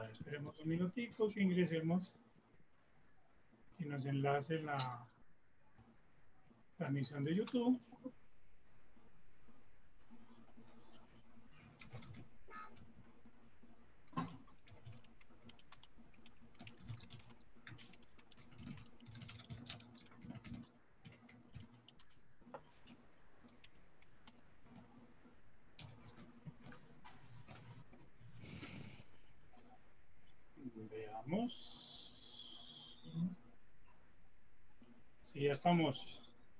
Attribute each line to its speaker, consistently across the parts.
Speaker 1: Esperemos un minutico que ingresemos, que nos enlace la transmisión de YouTube. Veamos. Sí, ya estamos.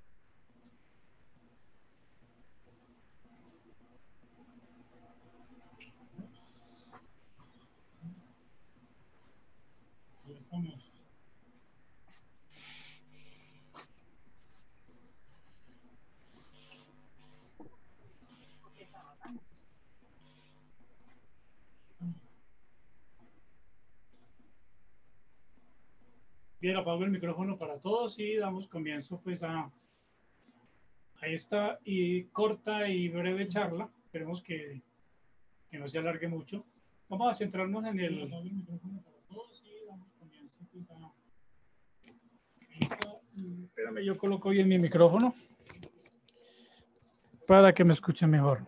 Speaker 1: Ya estamos. Bien, apago el micrófono para todos y damos comienzo pues a esta y corta y breve charla. Esperemos que no se alargue mucho. Vamos a centrarnos en el... Apago el micrófono para todos y damos comienzo pues a... Espérame, yo coloco bien mi micrófono para que me escuchen mejor.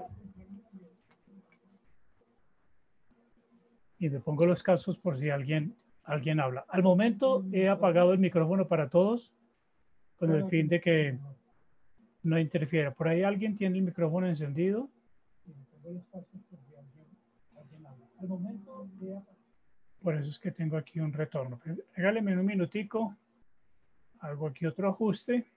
Speaker 1: Y me pongo los cascos por si alguien habla. Al momento he apagado el micrófono para todos con el fin de que no interfiera. Por ahí alguien tiene el micrófono encendido. Al momento por eso es que tengo aquí un retorno. Regáleme un minutico. Hago aquí otro ajuste.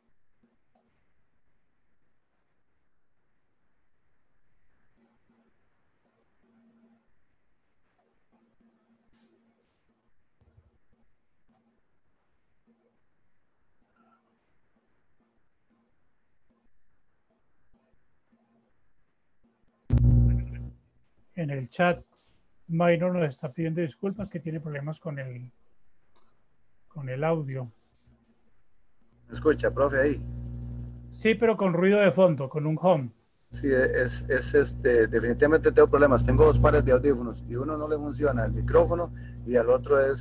Speaker 1: En el chat, Mayro nos está pidiendo disculpas que tiene problemas con el audio.
Speaker 2: ¿Me escucha, profe, ahí?
Speaker 1: Sí, pero con ruido de fondo, con un home.
Speaker 2: Sí, definitivamente tengo problemas. Tengo dos pares de audífonos y uno no le funciona el micrófono y al otro es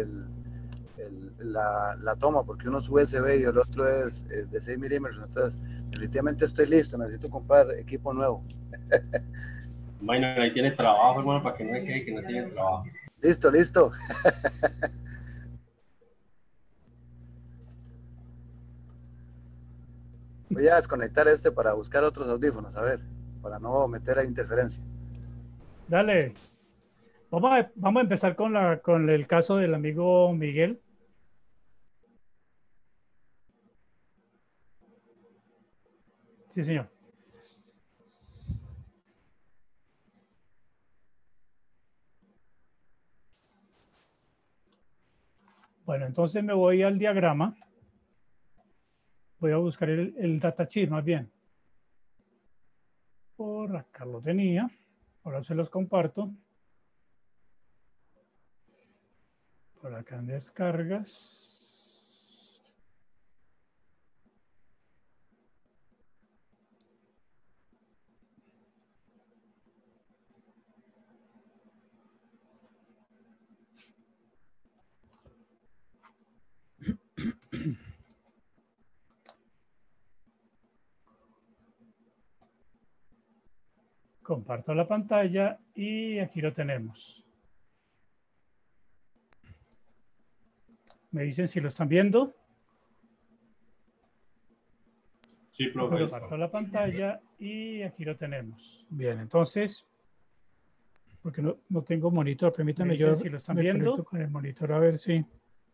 Speaker 2: la toma, porque uno es USB y el otro es de 6 milímetros. Entonces, definitivamente estoy listo. Necesito comprar equipo nuevo.
Speaker 3: Bueno, ahí tienes trabajo, hermano, para que no me quede que no tiene trabajo.
Speaker 2: Listo, listo. Voy a desconectar este para buscar otros audífonos, a ver, para no meter a interferencia.
Speaker 1: Dale. Vamos a empezar con el caso del amigo Miguel. Sí, señor. Bueno, entonces me voy al diagrama. Voy a buscar el datasheet más bien. Por acá lo tenía. Ahora se los comparto. Por acá en descargas. Comparto la pantalla y aquí lo tenemos. Me dicen si lo están viendo.
Speaker 3: Sí, profe.
Speaker 1: Comparto la pantalla y aquí lo tenemos. Bien, entonces, porque no tengo monitor, permítanme yo si lo están viendo con el monitor a ver si.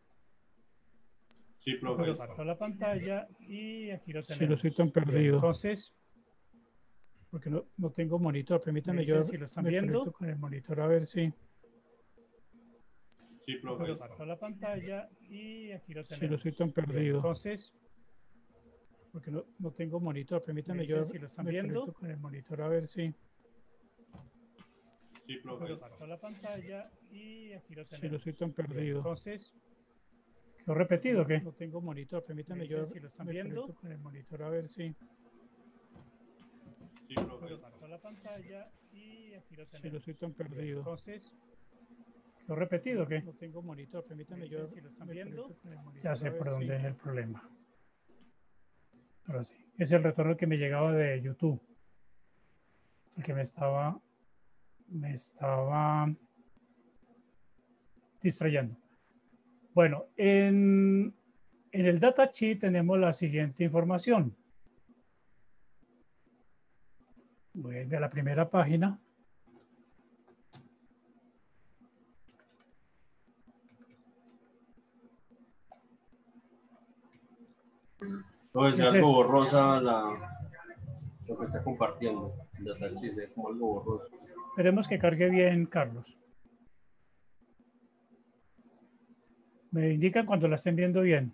Speaker 3: Sí, profe.
Speaker 1: Comparto la pantalla y aquí lo tenemos. Si lo estoy tan perdido. Bien, entonces, porque no tengo monitor, permítanme yo si lo están viendo con el monitor a ver si.
Speaker 3: Sí, profe.
Speaker 1: Comparto la pantalla y aquí lo tenemos. Si lo estoy tan perdido. Entonces, porque no tengo monitor, permítanme yo si lo están viendo con el monitor a ver si.
Speaker 3: Sí, profe.
Speaker 1: Comparto la pantalla y aquí lo tenemos. Si lo estoy tan perdido. Entonces, ¿lo he repetido o qué? No tengo monitor, permítanme yo si lo están viendo con el monitor a ver si.
Speaker 3: Sí, profe.
Speaker 1: Comparto la pantalla y aquí lo tenemos. Si lo estoy tan perdido. Entonces, ¿Lo he repetido o qué? No tengo monitor, permítame yo. Si lo están viendo, ya sé por dónde es el problema. Ahora sí, es el retorno que me llegaba de YouTube. El que me estaba distrayendo. Bueno, en el datasheet tenemos la siguiente información. Voy a ir a la primera página.
Speaker 3: No, es
Speaker 1: ¿Qué es
Speaker 3: algo
Speaker 1: eso?
Speaker 3: borrosa lo que está compartiendo. Ya está, sí, se ve como algo borroso.
Speaker 1: Esperemos que cargue bien, Carlos. Me indican cuando la estén viendo bien.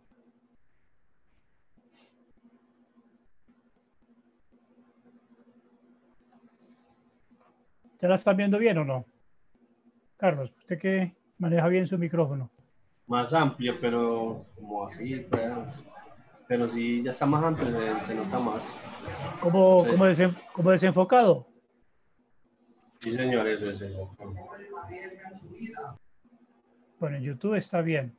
Speaker 1: ¿Ya la están viendo bien o no? Carlos, usted que maneja bien su micrófono.
Speaker 3: Más amplio, pero como así, pero sí, ya está más amplio, se nota más.
Speaker 1: ¿Cómo,
Speaker 3: Sí,
Speaker 1: cómo desenfocado?
Speaker 3: sí, señor, eso es eso.
Speaker 1: Bueno, en YouTube está bien.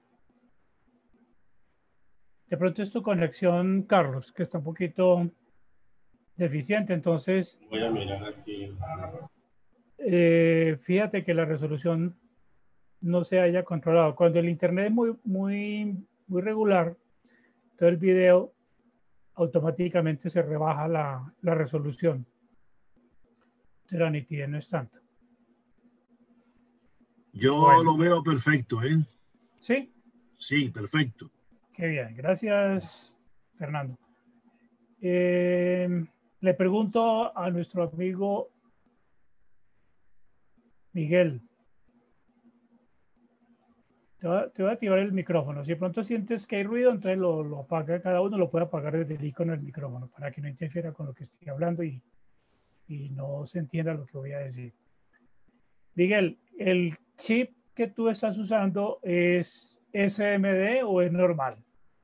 Speaker 1: De pronto es tu conexión, Carlos, que está un poquito deficiente. Entonces,
Speaker 3: Voy a mirar aquí.
Speaker 1: fíjate que la resolución no se haya controlado. Cuando el internet es muy regular, todo el video automáticamente se rebaja la resolución. Entonces, la nitidez no es tanta.
Speaker 4: Yo
Speaker 1: Bueno,
Speaker 4: lo veo perfecto, ¿eh?
Speaker 1: sí,
Speaker 4: Sí, perfecto.
Speaker 1: qué bien. Gracias, Fernando. Le pregunto a nuestro amigo Miguel. Te voy a activar el micrófono. Si de pronto sientes que hay ruido, entonces lo apaga. Cada uno lo puede apagar desde el icono del micrófono para que no interfiera con lo que estoy hablando y no se entienda lo que voy a decir. Miguel, ¿el chip que tú estás usando es SMD o es normal?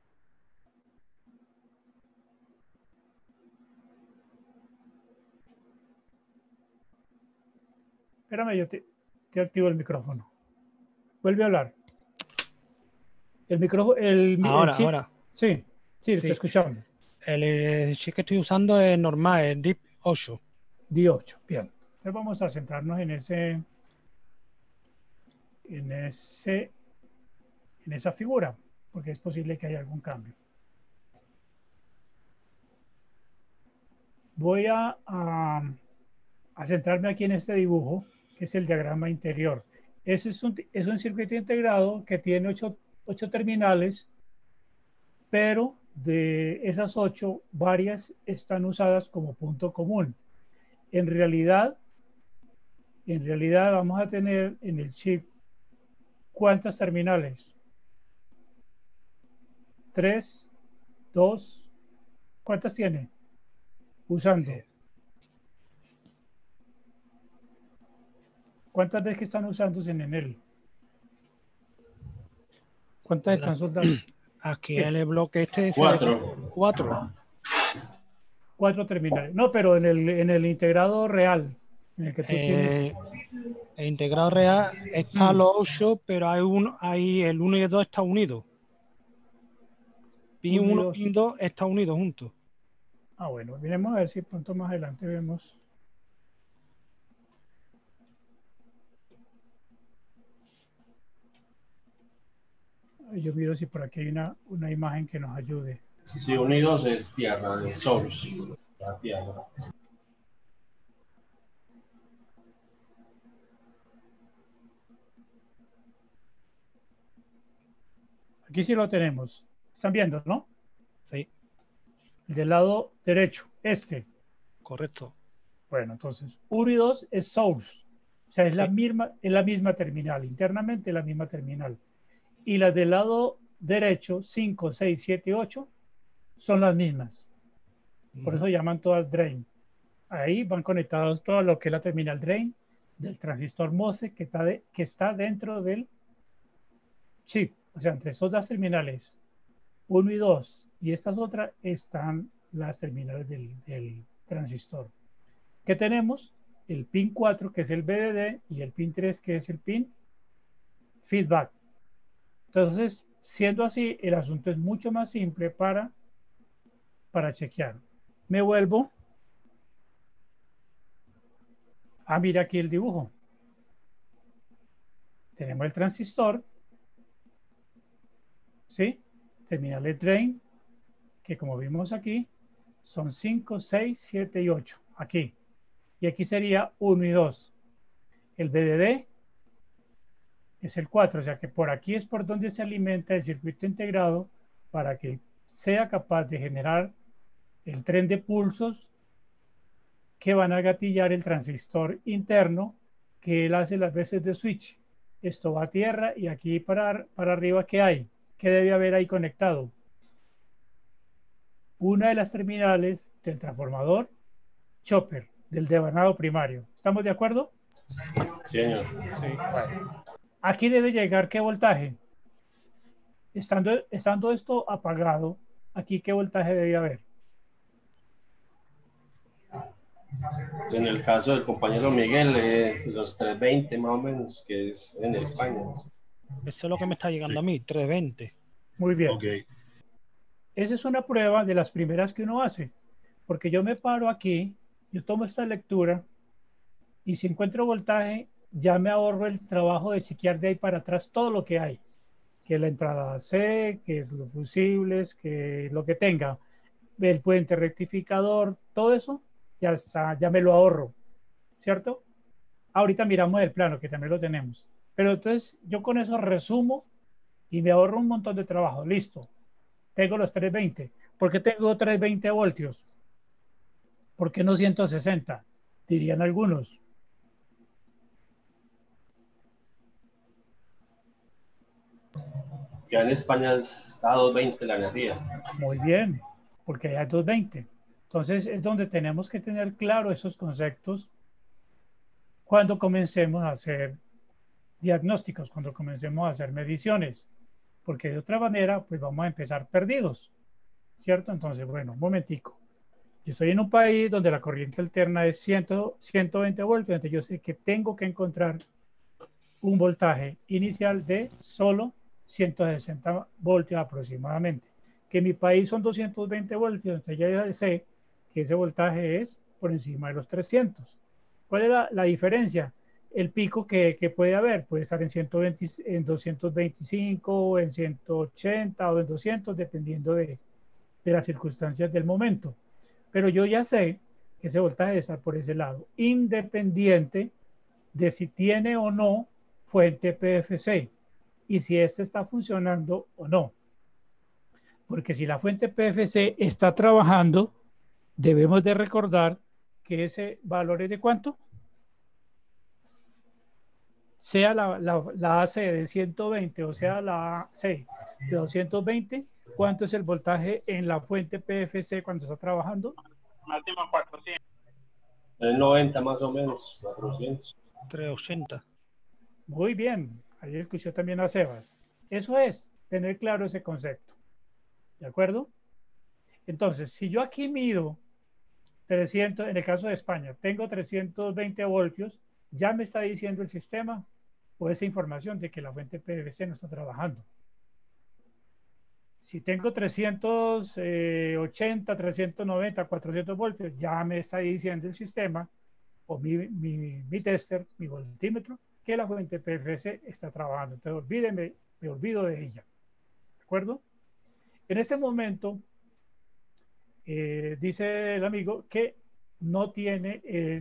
Speaker 1: Espérame, te activo el micrófono. Vuelve a hablar. El micrófono, el chip.
Speaker 5: Ahora,
Speaker 1: Sí, sí, te
Speaker 5: sí.
Speaker 1: escuchamos.
Speaker 5: El chip que estoy usando es normal, es Deep 8.
Speaker 1: D8. Bien. Entonces vamos a centrarnos en esa figura, porque es posible que haya algún cambio. Voy a centrarme aquí en este dibujo, que es el diagrama interior. Ese es un circuito integrado que tiene ocho terminales, pero de esas 8, varias están usadas como punto común. En realidad vamos a tener en el chip, ¿cuántas terminales? 3, 2, ¿cuántas tiene? Usando. ¿Cuántas veces que están usándose en él? ¿Cuántas están soldando?
Speaker 5: Aquí
Speaker 1: Sí,
Speaker 5: el bloque este dice
Speaker 3: 4.
Speaker 5: 4.
Speaker 1: 4 terminales. No, pero en el integrado real, en el que tú tienes.
Speaker 5: El integrado real está los 8, pero hay el 1 y el 2 está unido. Pin
Speaker 1: 1 y
Speaker 5: 1,
Speaker 1: 2.
Speaker 5: pin 2 está unido juntos.
Speaker 1: Ah, bueno, miremos a ver si pronto más adelante vemos. Yo miro si por aquí hay una imagen que nos ayude.
Speaker 3: Sí, unidos es tierra, de source. La tierra.
Speaker 1: Aquí sí lo tenemos. ¿Están viendo, no?
Speaker 5: Sí,
Speaker 1: El del lado derecho, este.
Speaker 5: correcto.
Speaker 1: Bueno, entonces, 1 y 2 es source. O sea, es
Speaker 5: Sí.
Speaker 1: la misma terminal, internamente la misma terminal. Y las del lado derecho, 5, 6, 7 y 8, son las mismas. Por eso llaman todas drain. Ahí van conectados todo lo que es la terminal drain del transistor MOSFET que está dentro del chip. O sea, entre esas dos terminales, 1 y 2, y estas otras, están las terminales del transistor. ¿Qué tenemos? El pin 4, que es el VDD, y el pin 3, que es el pin feedback. Entonces, siendo así, el asunto es mucho más simple para chequear. Me vuelvo a mirar aquí el dibujo. Tenemos el transistor, ¿sí? Terminal de drain, que como vimos aquí, son 5, 6, 7 y 8. Aquí. Y aquí sería 1 y 2. El VDD es el 4, o sea que por aquí es por donde se alimenta el circuito integrado para que sea capaz de generar el tren de pulsos que van a gatillar el transistor interno que él hace las veces de switch. Esto va a tierra y aquí para arriba, ¿qué hay? ¿Qué debe haber ahí conectado? Una de las terminales del transformador chopper, del devanado primario. ¿Estamos de acuerdo?
Speaker 3: Sí, señor.
Speaker 5: Sí.
Speaker 1: Aquí debe llegar ¿qué voltaje? Estando esto apagado, aquí ¿qué voltaje debe haber?
Speaker 3: En el caso del compañero Miguel, los 320 más o menos, que es en España.
Speaker 5: Eso es lo que me está llegando a mí, 320.
Speaker 1: Muy bien.
Speaker 4: Ok.
Speaker 1: Esa es una prueba de las primeras que uno hace, porque yo me paro aquí, yo tomo esta lectura y si encuentro voltaje, ya me ahorro el trabajo de chequear de ahí para atrás todo lo que hay, que la entrada C, que es los fusibles, que lo que tenga, el puente rectificador, todo eso ya está, ya me lo ahorro, ¿cierto? Ahorita miramos el plano, que también lo tenemos. Pero entonces yo con eso resumo y me ahorro un montón de trabajo. Listo. Tengo los 320. ¿Por qué tengo 320 voltios? ¿Por qué no 160? Dirían algunos.
Speaker 3: Ya en España está a 220 la energía.
Speaker 1: Muy bien, porque hay 220. Entonces es donde tenemos que tener claro esos conceptos cuando comencemos a hacer diagnósticos, cuando comencemos a hacer mediciones, porque de otra manera pues vamos a empezar perdidos, ¿cierto? Entonces, bueno, un momentico. Yo estoy en un país donde la corriente alterna es 120 voltios, entonces yo sé que tengo que encontrar un voltaje inicial de solo 160 voltios aproximadamente. Que en mi país son 220 voltios, entonces ya sé que ese voltaje es por encima de los 300. ¿Cuál es la diferencia? El pico que puede haber puede estar en 120, en 225, en 180 o en 200, dependiendo de las circunstancias del momento. Pero yo ya sé que ese voltaje está por ese lado, independiente de si tiene o no fuente PFC y si este está funcionando o no. Porque si la fuente PFC está trabajando, debemos de recordar que ese valor es de cuánto, sea la AC de 120 o sea la AC de 220, ¿cuánto es el voltaje en la fuente PFC cuando está trabajando?
Speaker 6: Máximo 400.
Speaker 3: En 90 más o menos, 400.
Speaker 5: 380.
Speaker 1: Muy bien, ahí escuchó también a Sebas. Eso es, tener claro ese concepto. ¿De acuerdo? Entonces, si yo aquí mido 300, en el caso de España, tengo 320 voltios, ya me está diciendo el sistema o esa información de que la fuente PVC no está trabajando. Si tengo 380, 390, 400 voltios, ya me está diciendo el sistema o mi tester, mi voltímetro, que la fuente PFC está trabajando. Entonces, me olvido de ella. ¿De acuerdo? En este momento, dice el amigo que no tiene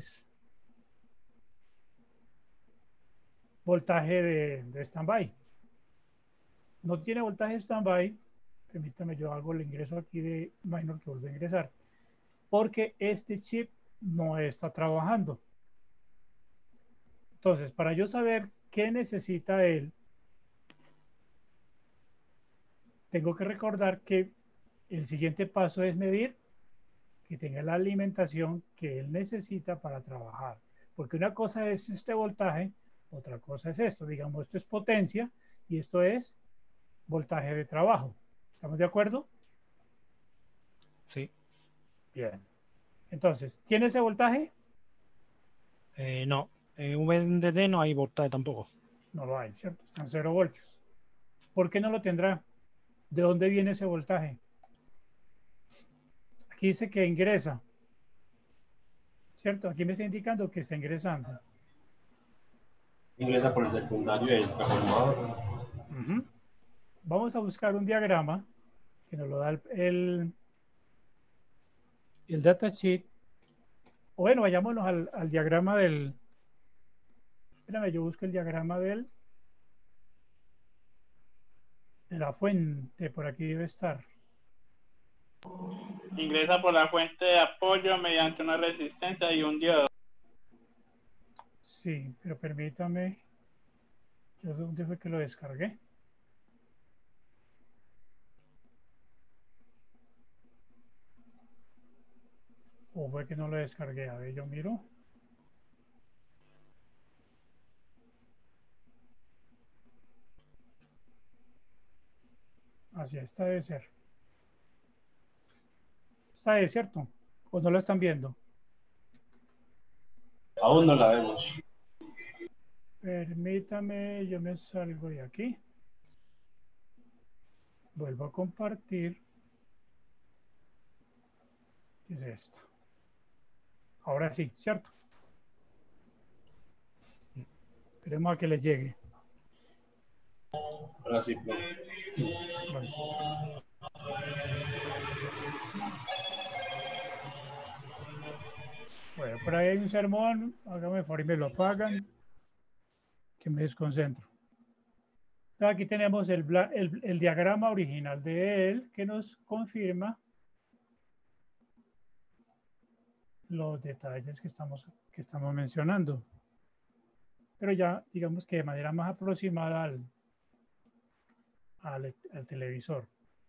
Speaker 1: voltaje de stand-by. No tiene voltaje stand-by. Permítame, yo hago el ingreso aquí de minor que vuelve a ingresar. Porque este chip no está trabajando. Entonces, para yo saber qué necesita él, tengo que recordar que el siguiente paso es medir que tenga la alimentación que él necesita para trabajar. Porque una cosa es este voltaje, otra cosa es esto. Digamos, esto es potencia y esto es voltaje de trabajo. ¿Estamos de acuerdo?
Speaker 5: Sí.
Speaker 1: Bien. Entonces, ¿tiene ese voltaje?
Speaker 5: No. En VDD no hay voltaje tampoco.
Speaker 1: No lo hay, ¿cierto? Están 0 voltios. ¿Por qué no lo tendrá? ¿De dónde viene ese voltaje? Aquí dice que ingresa, ¿cierto? Aquí me está indicando que está ingresando.
Speaker 3: Ingresa por el secundario del transformador.
Speaker 1: Uh-huh. Vamos a buscar un diagrama que nos lo da el datasheet. O bueno, vayámonos al diagrama del... Espérame, yo busco el diagrama de la fuente. Por aquí debe estar.
Speaker 6: Ingresa por la fuente de apoyo mediante una resistencia y un diodo.
Speaker 1: Sí, pero permítame. Yo sé dónde fue que lo descargué. ¿O fue que no lo descargué? A ver, yo miro. Así, esta debe ser. Esta es, ¿cierto? ¿O no lo están viendo?
Speaker 3: Aún no la vemos.
Speaker 1: Permítame, yo me salgo de aquí. Vuelvo a compartir. ¿Qué es esto? Ahora sí, ¿cierto? Esperemos a que le llegue.
Speaker 3: Ahora sí, pues.
Speaker 1: Bueno. Bueno, por ahí hay un sermón. Hágame favor y me lo apagan. Que me desconcentro. Entonces aquí tenemos el diagrama original de él que nos confirma los detalles que estamos mencionando. Pero ya, digamos que de manera más aproximada al televisor.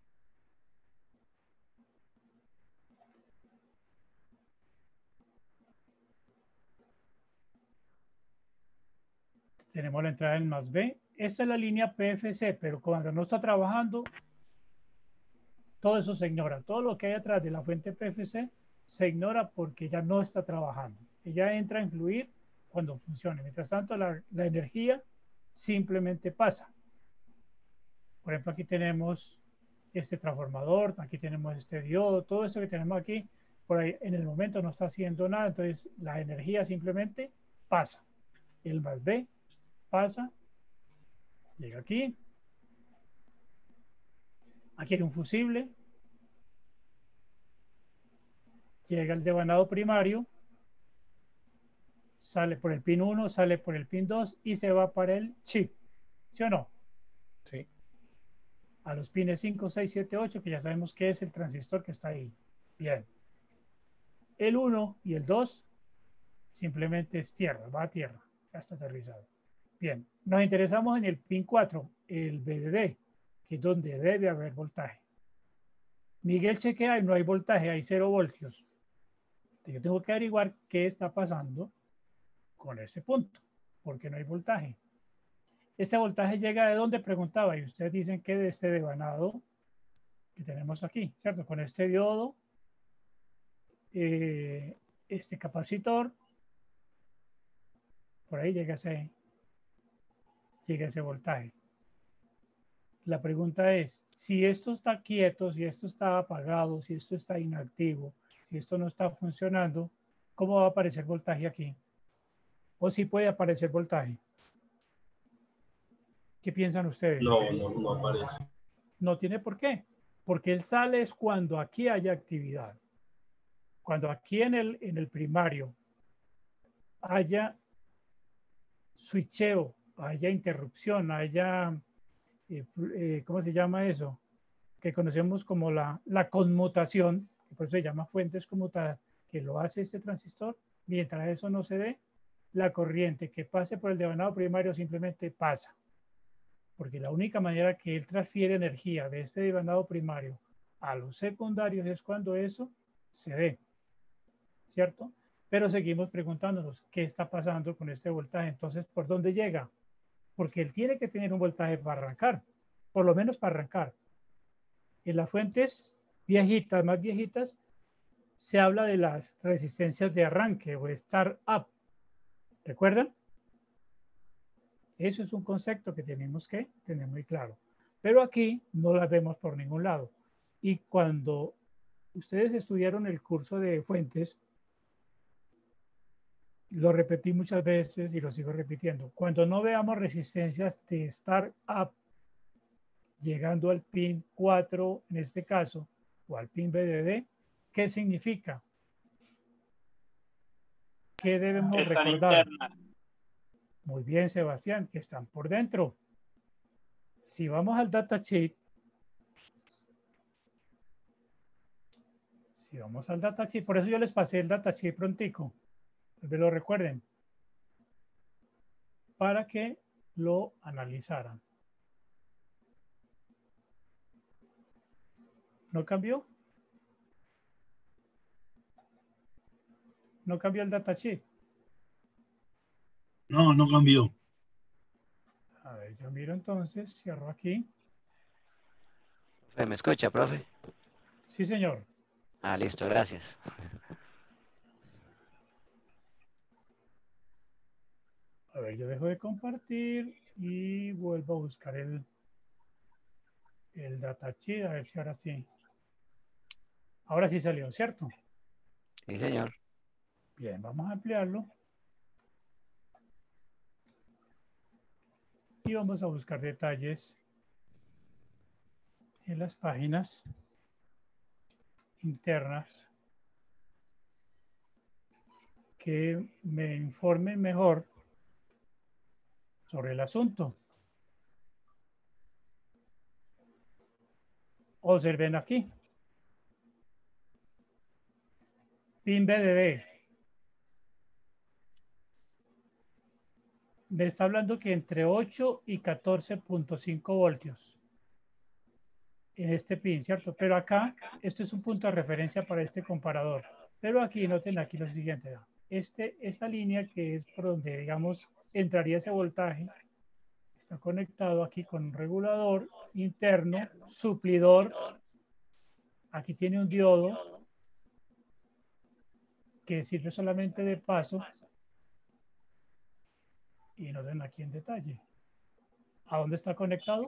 Speaker 1: Tenemos la entrada en más B. Esta es la línea PFC, pero cuando no está trabajando, todo eso se ignora. Todo lo que hay atrás de la fuente PFC se ignora porque ya no está trabajando. Ella entra a influir cuando funcione. Mientras tanto, la energía simplemente pasa. Por ejemplo, aquí tenemos este transformador, aquí tenemos este diodo, todo esto que tenemos aquí, por ahí en el momento no está haciendo nada, entonces la energía simplemente pasa. El más B pasa, llega aquí, aquí hay un fusible, llega el devanado primario, sale por el pin 1, sale por el pin 2 y se va para el chip, ¿sí o no?
Speaker 5: Sí.
Speaker 1: A los pines 5, 6, 7, 8, que ya sabemos que es el transistor que está ahí. Bien. El 1 y el 2 simplemente es tierra, va a tierra, ya está aterrizado. Bien, nos interesamos en el pin 4, el VDD, que es donde debe haber voltaje. Miguel chequea y no hay voltaje, hay 0 voltios. Entonces yo tengo que averiguar qué está pasando con ese punto, porque no hay voltaje. Ese voltaje llega de dónde, preguntaba, y ustedes dicen que de este devanado que tenemos aquí, ¿cierto? Con este diodo, este capacitor, por ahí llega ese voltaje. La pregunta es, si esto está quieto, si esto está apagado, si esto está inactivo, si esto no está funcionando, ¿cómo va a aparecer voltaje aquí? ¿O si puede aparecer voltaje? ¿Qué piensan ustedes?
Speaker 3: No aparece.
Speaker 1: No tiene por qué, porque él sale es cuando aquí haya actividad. Cuando aquí en el primario haya switcheo, haya interrupción, haya, ¿cómo se llama eso? Que conocemos como la conmutación, que por eso se llama fuentes conmutadas, que lo hace este transistor. Mientras eso no se dé, la corriente que pase por el devanado primario simplemente pasa. Porque la única manera que él transfiere energía de este devanado primario a los secundarios es cuando eso se dé, ¿cierto? Pero seguimos preguntándonos qué está pasando con este voltaje. Entonces, ¿por dónde llega? Porque él tiene que tener un voltaje para arrancar, por lo menos para arrancar. En las fuentes viejitas, más viejitas, se habla de las resistencias de arranque o start up. ¿Recuerdan? Eso es un concepto que tenemos que tener muy claro. Pero aquí no las vemos por ningún lado. Y cuando ustedes estudiaron el curso de fuentes, lo repetí muchas veces y lo sigo repitiendo. Cuando no veamos resistencias de startup llegando al pin 4, en este caso, o al pin BDD, ¿qué significa? ¿Qué debemos
Speaker 6: Están
Speaker 1: recordar?
Speaker 6: internas.
Speaker 1: Muy bien, Sebastián, que están por dentro. Si vamos al datasheet, por eso yo les pasé el datasheet prontico, tal vez lo recuerden, para que lo analizaran. ¿No cambió? ¿No cambió el datasheet?
Speaker 4: No, no cambió.
Speaker 1: A ver, yo miro entonces, cierro aquí.
Speaker 7: ¿Me escucha, profe?
Speaker 1: Sí, señor.
Speaker 7: Ah, listo, gracias.
Speaker 1: A ver, yo dejo de compartir y vuelvo a buscar el datasheet, a ver si ahora sí. Ahora sí salió, ¿cierto?
Speaker 7: Sí, señor.
Speaker 1: Bien, vamos a ampliarlo. Y vamos a buscar detalles en las páginas internas que me informen mejor sobre el asunto. Observen aquí. Pin BDD. Me está hablando que entre 8 y 14.5 voltios en este pin, ¿cierto? Pero acá, esto es un punto de referencia para este comparador. Pero aquí, noten aquí lo siguiente. Esta línea que es por donde, digamos, entraría ese voltaje, está conectado aquí con un regulador interno, suplidor. Aquí tiene un diodo que sirve solamente de paso. Y nos ven aquí en detalle. ¿A dónde está conectado?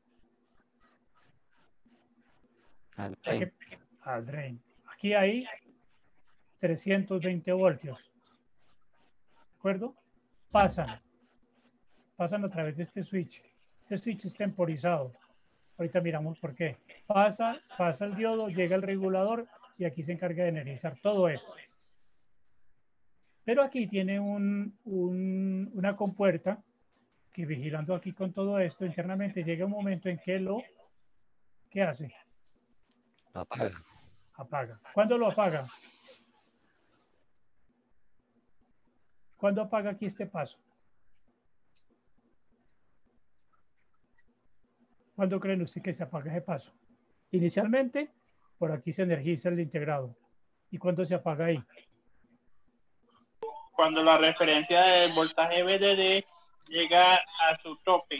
Speaker 7: Al drain.
Speaker 1: Al drain. Aquí hay 320 voltios. ¿De acuerdo? Pasan a través de este switch. Este switch es temporizado. Ahorita miramos por qué. Pasa el diodo, llega el regulador y aquí se encarga de energizar todo esto. Pero aquí tiene una compuerta que vigilando aquí con todo esto internamente llega un momento en que ¿qué hace?
Speaker 7: Lo apaga.
Speaker 1: Apaga. ¿Cuándo lo apaga? ¿Cuándo apaga aquí este paso? ¿Cuándo creen ustedes que se apaga ese paso? Inicialmente, por aquí se energiza el integrado. ¿Y cuándo se apaga ahí?
Speaker 6: Cuando la referencia del voltaje VDD llega a su tope.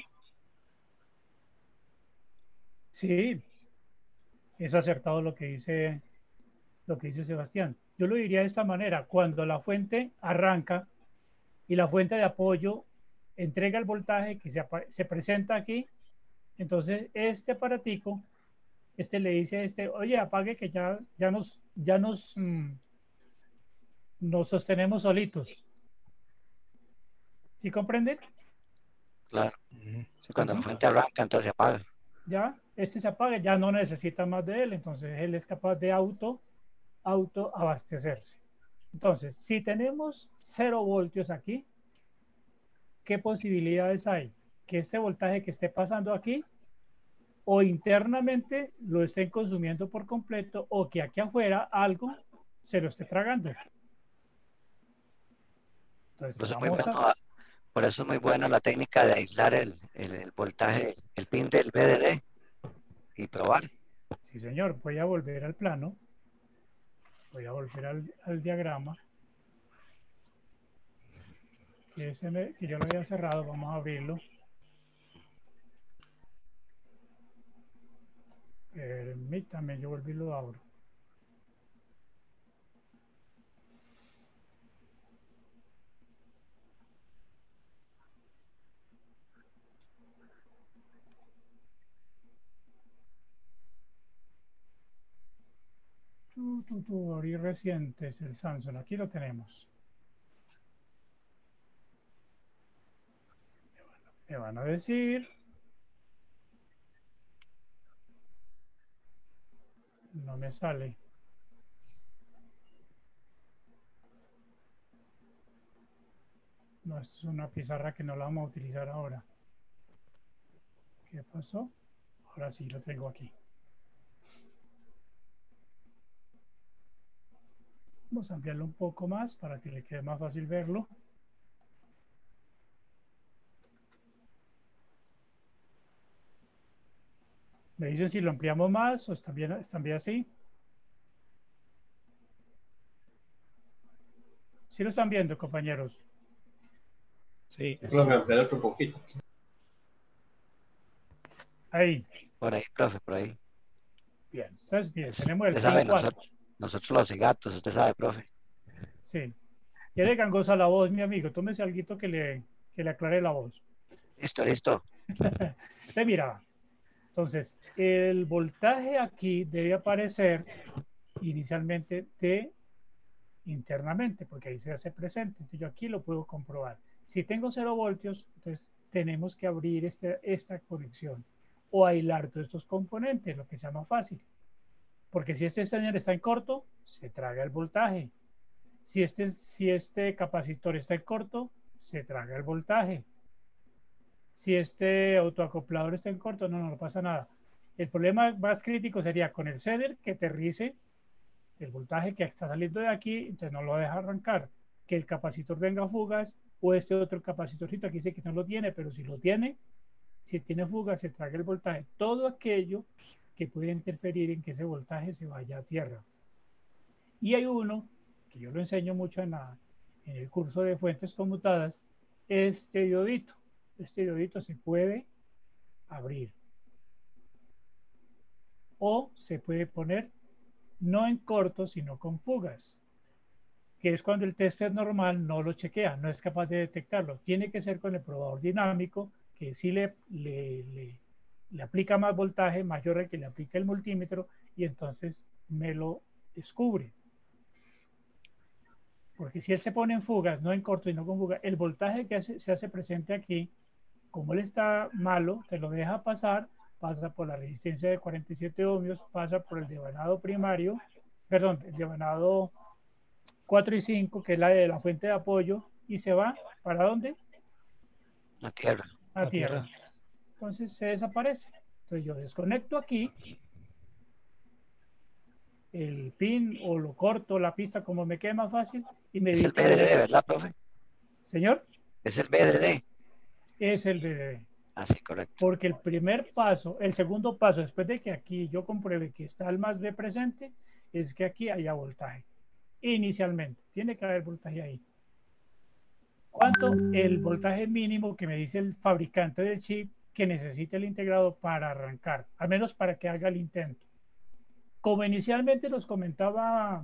Speaker 1: Sí, es acertado lo que dice Sebastián. Yo lo diría de esta manera: cuando la fuente arranca y la fuente de apoyo entrega el voltaje que se presenta aquí, entonces este aparatico, le dice a oye, apague que ya nos sostenemos solitos. ¿Sí comprenden?
Speaker 7: Claro. Sí, cuando la fuente arranca, entonces se apaga.
Speaker 1: Ya, se apaga, ya no necesita más de él, entonces él es capaz de auto abastecerse. Entonces, si tenemos 0 voltios aquí, ¿qué posibilidades hay? Que este voltaje que esté pasando aquí o internamente lo estén consumiendo por completo o que aquí afuera algo se lo esté tragando. Entonces,
Speaker 7: Por eso es muy bueno la técnica de aislar el voltaje, el pin del VDD y probar.
Speaker 1: Sí, señor. Voy a volver al plano. Voy a volver al diagrama. Que yo lo había cerrado. Vamos a abrirlo. Permítame, yo volví y lo abro. Abrir recientes, el Samsung, aquí lo tenemos. Me van a decir. No me sale. No, esto es una pizarra que no la vamos a utilizar ahora. ¿Qué pasó? Ahora sí lo tengo aquí. Vamos a ampliarlo un poco más para que le quede más fácil verlo. Me dicen si lo ampliamos más o están bien así. ¿Sí lo están viendo, compañeros?
Speaker 5: Sí.
Speaker 3: Profe, ampliar otro poquito.
Speaker 1: Ahí.
Speaker 7: Por ahí, profe, por ahí.
Speaker 1: Bien. Entonces, bien, tenemos el
Speaker 7: Usted sabe,
Speaker 1: pin 4.
Speaker 7: nosotros los cigatos, usted sabe, profe.
Speaker 1: Sí. Quiere gangosa la voz, mi amigo. Tómese algo que le aclare la voz.
Speaker 7: Listo, listo.
Speaker 1: Entonces, mira. Entonces, el voltaje aquí debe aparecer inicialmente de internamente, porque ahí se hace presente. Entonces, yo aquí lo puedo comprobar. Si tengo 0 voltios, entonces tenemos que abrir esta conexión o aislar todos estos componentes, lo que sea más fácil. Porque si este señor está en corto, se traga el voltaje. Si este capacitor está en corto, se traga el voltaje. Si este autoacoplador está en corto, no pasa nada. El problema más crítico sería con el ceder que aterrice el voltaje que está saliendo de aquí, entonces no lo deja arrancar. Que el capacitor tenga fugas o este otro capacitorcito aquí dice que no lo tiene, pero si lo tiene, si tiene fugas, se traga el voltaje. Todo aquello que puede interferir en que ese voltaje se vaya a tierra. Y hay uno, que yo lo enseño mucho en el curso de fuentes conmutadas, este diodito. Este diodito se puede abrir o se puede poner no en corto, sino con fugas, que es cuando el tester normal no lo chequea, no es capaz de detectarlo. Tiene que ser con el probador dinámico, que sí le aplica más voltaje, mayor al que le aplica el multímetro, y entonces me lo descubre. Porque si él se pone en fugas, no en corto, sino con fugas, el voltaje que se hace presente aquí, como él está malo, te lo deja pasar, pasa por la resistencia de 47 ohmios, pasa por el devanado primario, perdón, el devanado 4 y 5, que es la de la fuente de apoyo, y se va, ¿para dónde?
Speaker 7: A tierra.
Speaker 1: A tierra. Entonces se desaparece. Entonces yo desconecto aquí el pin o lo corto, la pista, como me quede más fácil, y me
Speaker 7: Es el
Speaker 1: dedico
Speaker 7: BDD, ¿verdad, profe?
Speaker 1: Señor,
Speaker 7: Es el BDD.
Speaker 1: es el BDD.
Speaker 7: Así, correcto.
Speaker 1: Porque el primer paso, el segundo paso, después de que aquí yo compruebe que está el más B presente, es que aquí haya voltaje. Inicialmente, tiene que haber voltaje ahí. ¿Cuánto? El voltaje mínimo que me dice el fabricante del chip que necesita el integrado para arrancar, al menos para que haga el intento. Como inicialmente nos comentaba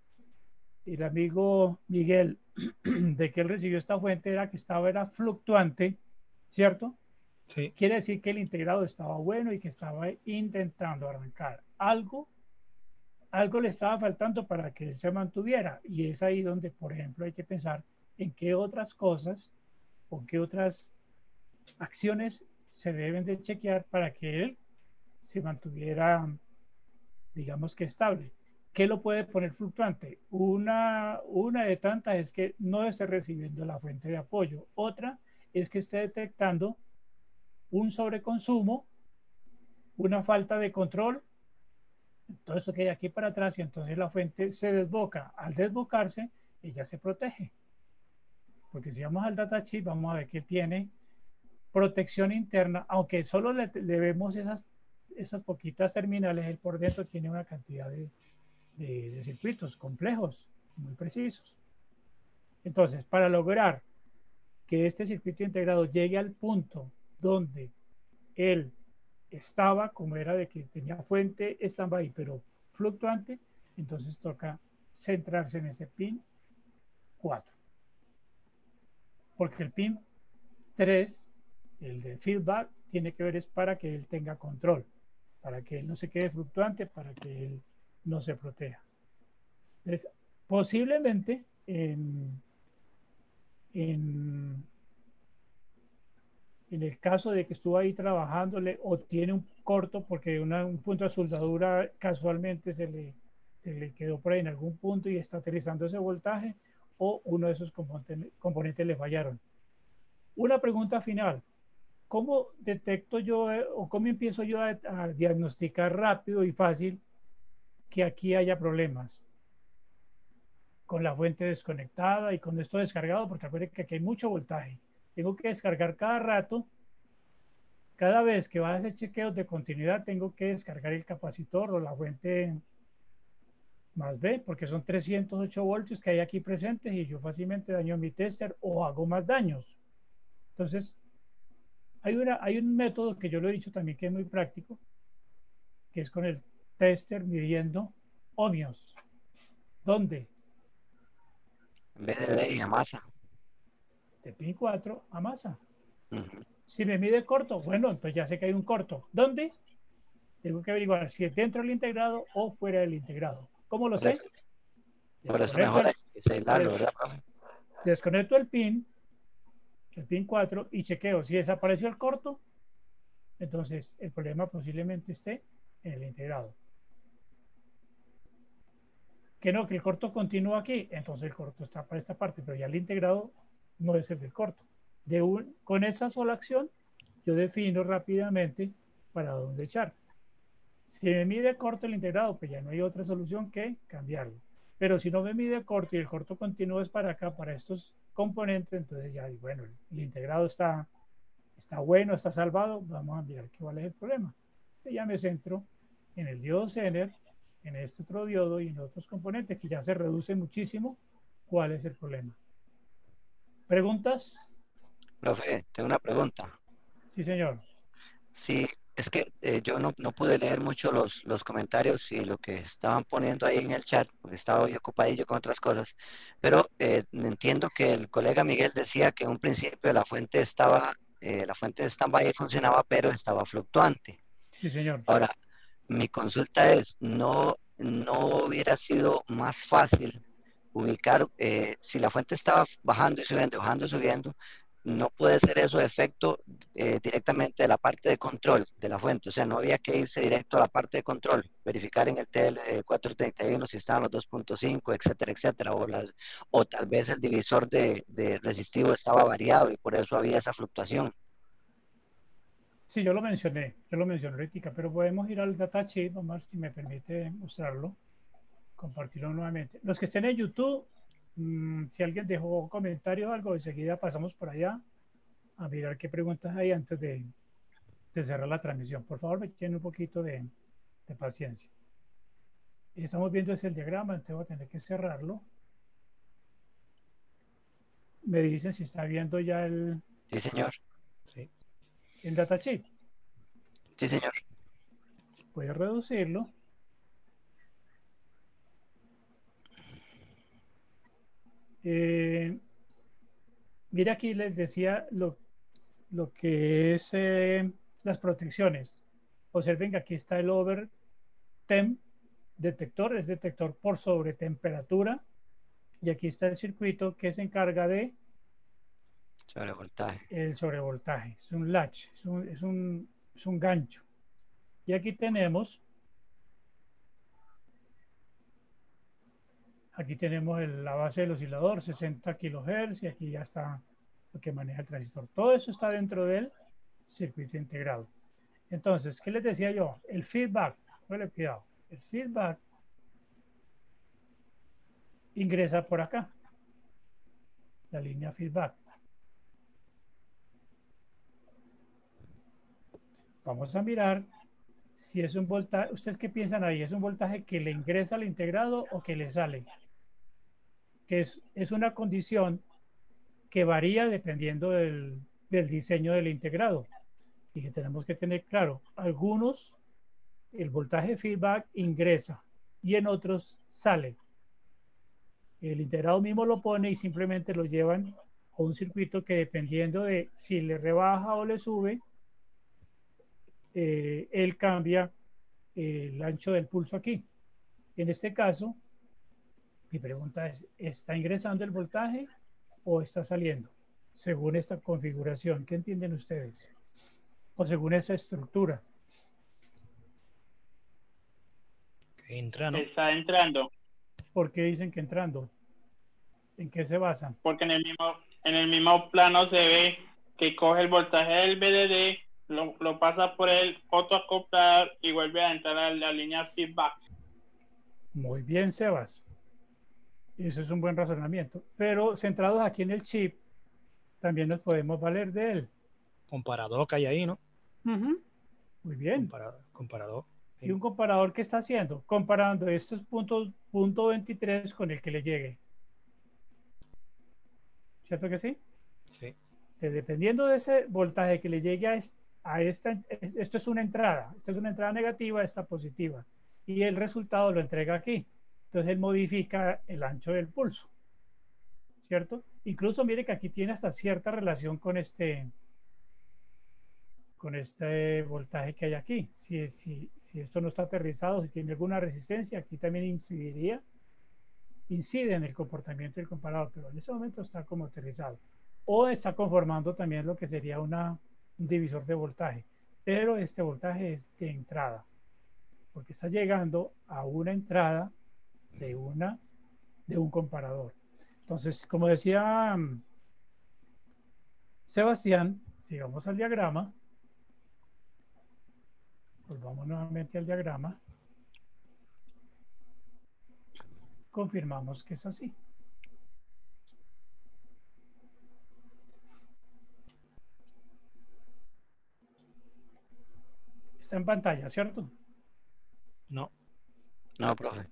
Speaker 1: el amigo Miguel, de que él recibió esta fuente, era que era fluctuante, ¿cierto?
Speaker 5: Sí.
Speaker 1: Quiere decir que el integrado estaba bueno y que estaba intentando arrancar. Algo le estaba faltando para que él se mantuviera. Y es ahí donde, por ejemplo, hay que pensar en qué otras cosas o qué otras acciones se deben de chequear para que él se mantuviera, digamos que estable. ¿Qué lo puede poner fluctuante? Una de tantas es que no esté recibiendo la fuente de apoyo. Otra es que esté detectando un sobreconsumo, una falta de control, todo esto que hay aquí para atrás, y entonces la fuente se desboca. Al desbocarse, ella se protege. Porque si vamos al datasheet, vamos a ver que tiene protección interna, aunque solo le vemos esas poquitas terminales, él por dentro tiene una cantidad de circuitos complejos, muy precisos. Entonces, para lograr que este circuito integrado llegue al punto donde él estaba, como era de que tenía fuente stand-by, pero fluctuante, entonces toca centrarse en ese pin 4. Porque el pin 3, el de feedback, tiene que ver es para que él tenga control, para que él no se quede fluctuante, para que él no se proteja. Entonces, posiblemente en el caso de que estuvo ahí trabajándole o tiene un corto porque un punto de soldadura casualmente se le quedó por ahí en algún punto y está utilizando ese voltaje, o uno de esos componentes le fallaron. Una pregunta final. ¿Cómo detecto yo o cómo empiezo yo a diagnosticar rápido y fácil que aquí haya problemas con la fuente desconectada y con esto descargado? Porque acuérdense que aquí hay mucho voltaje. Tengo que descargar cada rato. Cada vez que va a hacer chequeos de continuidad, tengo que descargar el capacitor o la fuente más B, porque son 308 voltios que hay aquí presentes y yo fácilmente daño mi tester o hago más daños. Entonces, hay un método que yo lo he dicho también que es muy práctico, que es con el tester midiendo ohmios. ¿Dónde?
Speaker 7: En BDD y a masa.
Speaker 1: De pin 4 a masa.
Speaker 7: Ujú.
Speaker 1: Si me mide corto, bueno, entonces ya sé que hay un corto. ¿Dónde? Tengo que averiguar si es dentro del integrado o fuera del integrado. ¿Cómo lo
Speaker 7: Por
Speaker 1: sé?
Speaker 7: eso, por eso mejor hay que aislarlo, ¿verdad, profe?
Speaker 1: Desconecto el pin 4, y chequeo si desapareció el corto, entonces el problema posiblemente esté en el integrado. Que no, que el corto continúa aquí, entonces el corto está para esta parte, pero ya el integrado no es el del corto. Con esa sola acción, yo defino rápidamente para dónde echar. Si me mide corto el integrado, pues ya no hay otra solución que cambiarlo. Pero si no me mide corto y el corto continuo es para acá, para estos componentes, entonces ya, bueno, el integrado está bueno, está salvado, vamos a mirar cuál es el problema. Y ya me centro en el diodo Zener, en este otro diodo y en otros componentes que ya se reduce muchísimo cuál es el problema. ¿Preguntas?
Speaker 7: Profe, tengo una pregunta.
Speaker 1: Sí, señor.
Speaker 7: Sí, es que yo no pude leer mucho los comentarios y lo que estaban poniendo ahí en el chat, porque estaba hoy ocupadillo con otras cosas, pero entiendo que el colega Miguel decía que en un principio la fuente de stand-by funcionaba, pero estaba fluctuante.
Speaker 1: Sí, señor.
Speaker 7: Ahora, mi consulta es, ¿no hubiera sido más fácil ubicar, si la fuente estaba bajando y subiendo, no puede ser eso efecto directamente de la parte de control de la fuente? O sea, no había que irse directo a la parte de control, verificar en el TL431 si estaban los 2.5, etcétera, etcétera, o tal vez el divisor de resistivo estaba variado y por eso había esa fluctuación.
Speaker 1: Sí, yo lo mencioné ahorita, pero podemos ir al datasheet, vamos, si me permite mostrarlo, compartirlo nuevamente. Los que estén en YouTube, si alguien dejó comentarios o algo, enseguida pasamos por allá a mirar qué preguntas hay antes de cerrar la transmisión. Por favor, me tienen un poquito de paciencia. Estamos viendo ese el diagrama, entonces voy a tener que cerrarlo. Me dicen si está viendo ya
Speaker 7: Sí, señor.
Speaker 1: sí, el datasheet.
Speaker 7: Sí, señor.
Speaker 1: Voy a reducirlo. Mira, aquí les decía lo que es las protecciones. Observen que aquí está el over temp detector, es detector por sobretemperatura, y aquí está el circuito que se encarga de
Speaker 7: Sobrevoltaje.
Speaker 1: el sobrevoltaje. Es un latch, es un gancho. Y aquí tenemos la base del oscilador, 60 kHz, y aquí ya está lo que maneja el transistor. Todo eso está dentro del circuito integrado. Entonces, ¿qué les decía yo? El feedback, cuidado, el feedback ingresa por acá, la línea feedback. Vamos a mirar si es un voltaje. ¿Ustedes qué piensan ahí? ¿Es un voltaje que le ingresa al integrado o que le sale? Que es una condición que varía dependiendo del diseño del integrado. Y que tenemos que tener claro, algunos el voltaje feedback ingresa y en otros sale. El integrado mismo lo pone y simplemente lo llevan a un circuito que, dependiendo de si le rebaja o le sube, él cambia el ancho del pulso aquí. En este caso, Mi pregunta es, ¿está ingresando el voltaje o está saliendo? Según esta configuración, ¿qué entienden ustedes? O según esa estructura.
Speaker 5: Que entra, ¿no?
Speaker 6: Está entrando,
Speaker 1: ¿Por qué dicen que entrando? ¿En qué se basan?
Speaker 6: porque en el mismo plano se ve que coge el voltaje del VDD, lo pasa por el autoacoplador y vuelve a entrar a la línea feedback.
Speaker 1: Muy bien, Sebas. Eso es un buen razonamiento. Pero centrados aquí en el chip, también nos podemos valer de él.
Speaker 5: Comparador que hay ahí, ¿no?
Speaker 1: Muy bien.
Speaker 5: Comparador.
Speaker 1: ¿Y un comparador qué está haciendo? Comparando estos puntos, punto 23 con el que le llegue. ¿Cierto que sí?
Speaker 5: Sí.
Speaker 1: Dependiendo de ese voltaje que le llegue a esta, esto es una entrada. Esta es una entrada negativa, esta positiva. Y el resultado lo entrega aquí. Entonces él modifica el ancho del pulso. ¿Cierto? Incluso mire que aquí tiene hasta cierta relación con este voltaje que hay aquí. Si esto no está aterrizado, si tiene alguna resistencia, aquí también incide en el comportamiento del comparador, pero en ese momento está como aterrizado. O está conformando también lo que sería un divisor de voltaje. Pero este voltaje es de entrada, porque está llegando a una entrada de un comparador. Entonces, como decía Sebastián, sigamos al diagrama. Volvamos nuevamente al diagrama. Confirmamos que es así. Está en pantalla, ¿cierto?
Speaker 5: No.
Speaker 7: No, profe.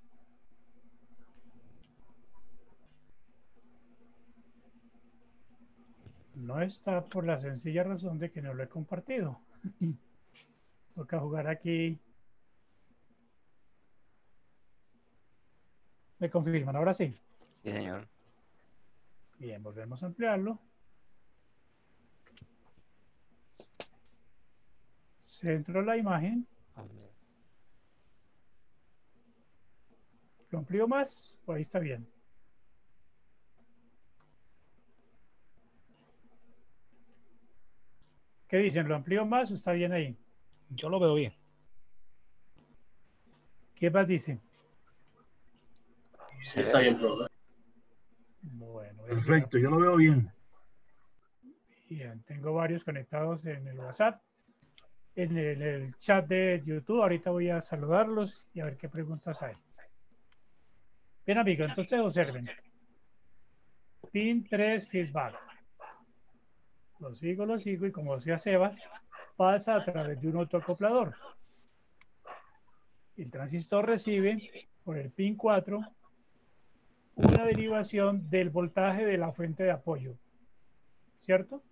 Speaker 1: No está por la sencilla razón de que no lo he compartido. Toca jugar aquí. ¿Me confirman? Ahora sí.
Speaker 7: Sí, señor.
Speaker 1: Bien, volvemos a ampliarlo. Centro la imagen. ¿Lo amplío más? O ahí está bien. ¿Qué dicen? ¿Lo amplío más o está bien ahí?
Speaker 5: Yo lo veo bien.
Speaker 1: ¿Qué más dice?
Speaker 3: Sí, está bien, profe.
Speaker 1: Bueno,
Speaker 4: Perfecto, yo lo veo bien.
Speaker 1: bien, tengo varios conectados en el WhatsApp, en el chat de YouTube. Ahorita voy a saludarlos y a ver qué preguntas hay. Bien, amigos, entonces observen. Pin 3 feedback. Lo sigo y como decía Sebas, pasa a través de un autoacoplador. El transistor recibe por el pin 4 una derivación del voltaje de la fuente de apoyo, ¿cierto?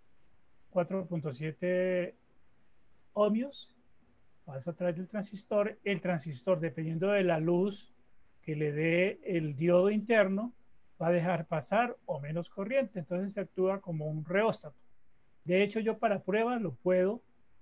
Speaker 1: 4.7 ohmios pasa a través del transistor. El transistor, dependiendo de la luz que le dé el diodo interno, va a dejar pasar o menos corriente. Entonces se actúa como un reóstato. De hecho, yo para prueba lo puedo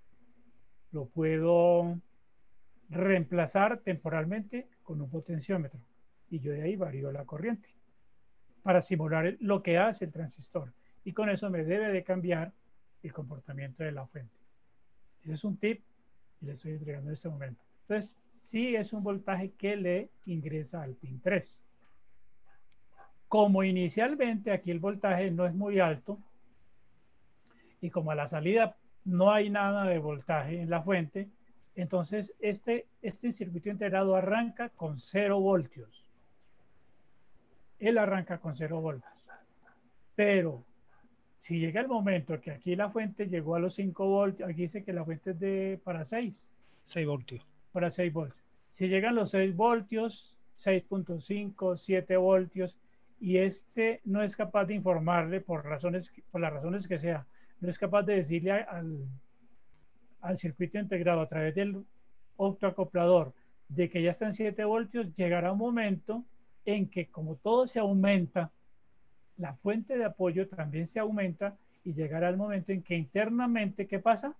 Speaker 1: reemplazar temporalmente con un potenciómetro. Y yo de ahí varío la corriente para simular lo que hace el transistor. Y con eso me debe de cambiar el comportamiento de la fuente. Ese es un tip y le estoy entregando en este momento. Entonces, sí es un voltaje que le ingresa al pin 3. Como inicialmente aquí el voltaje no es muy alto y como a la salida no hay nada de voltaje en la fuente, entonces este circuito integrado arranca con 0 voltios. Él arranca con 0 voltios. Pero si llega el momento que aquí la fuente llegó a los 5 voltios, aquí dice que la fuente es para 6.
Speaker 5: 6 voltios.
Speaker 1: Para 6 voltios. Si llegan los 6 voltios, 6.5, 7 voltios, y este no es capaz de informarle por las razones que sea, no es capaz de decirle al circuito integrado a través del autoacoplador de que ya están 7 voltios, llegará un momento en que como todo se aumenta, la fuente de apoyo también se aumenta y llegará el momento en que internamente, ¿qué pasa?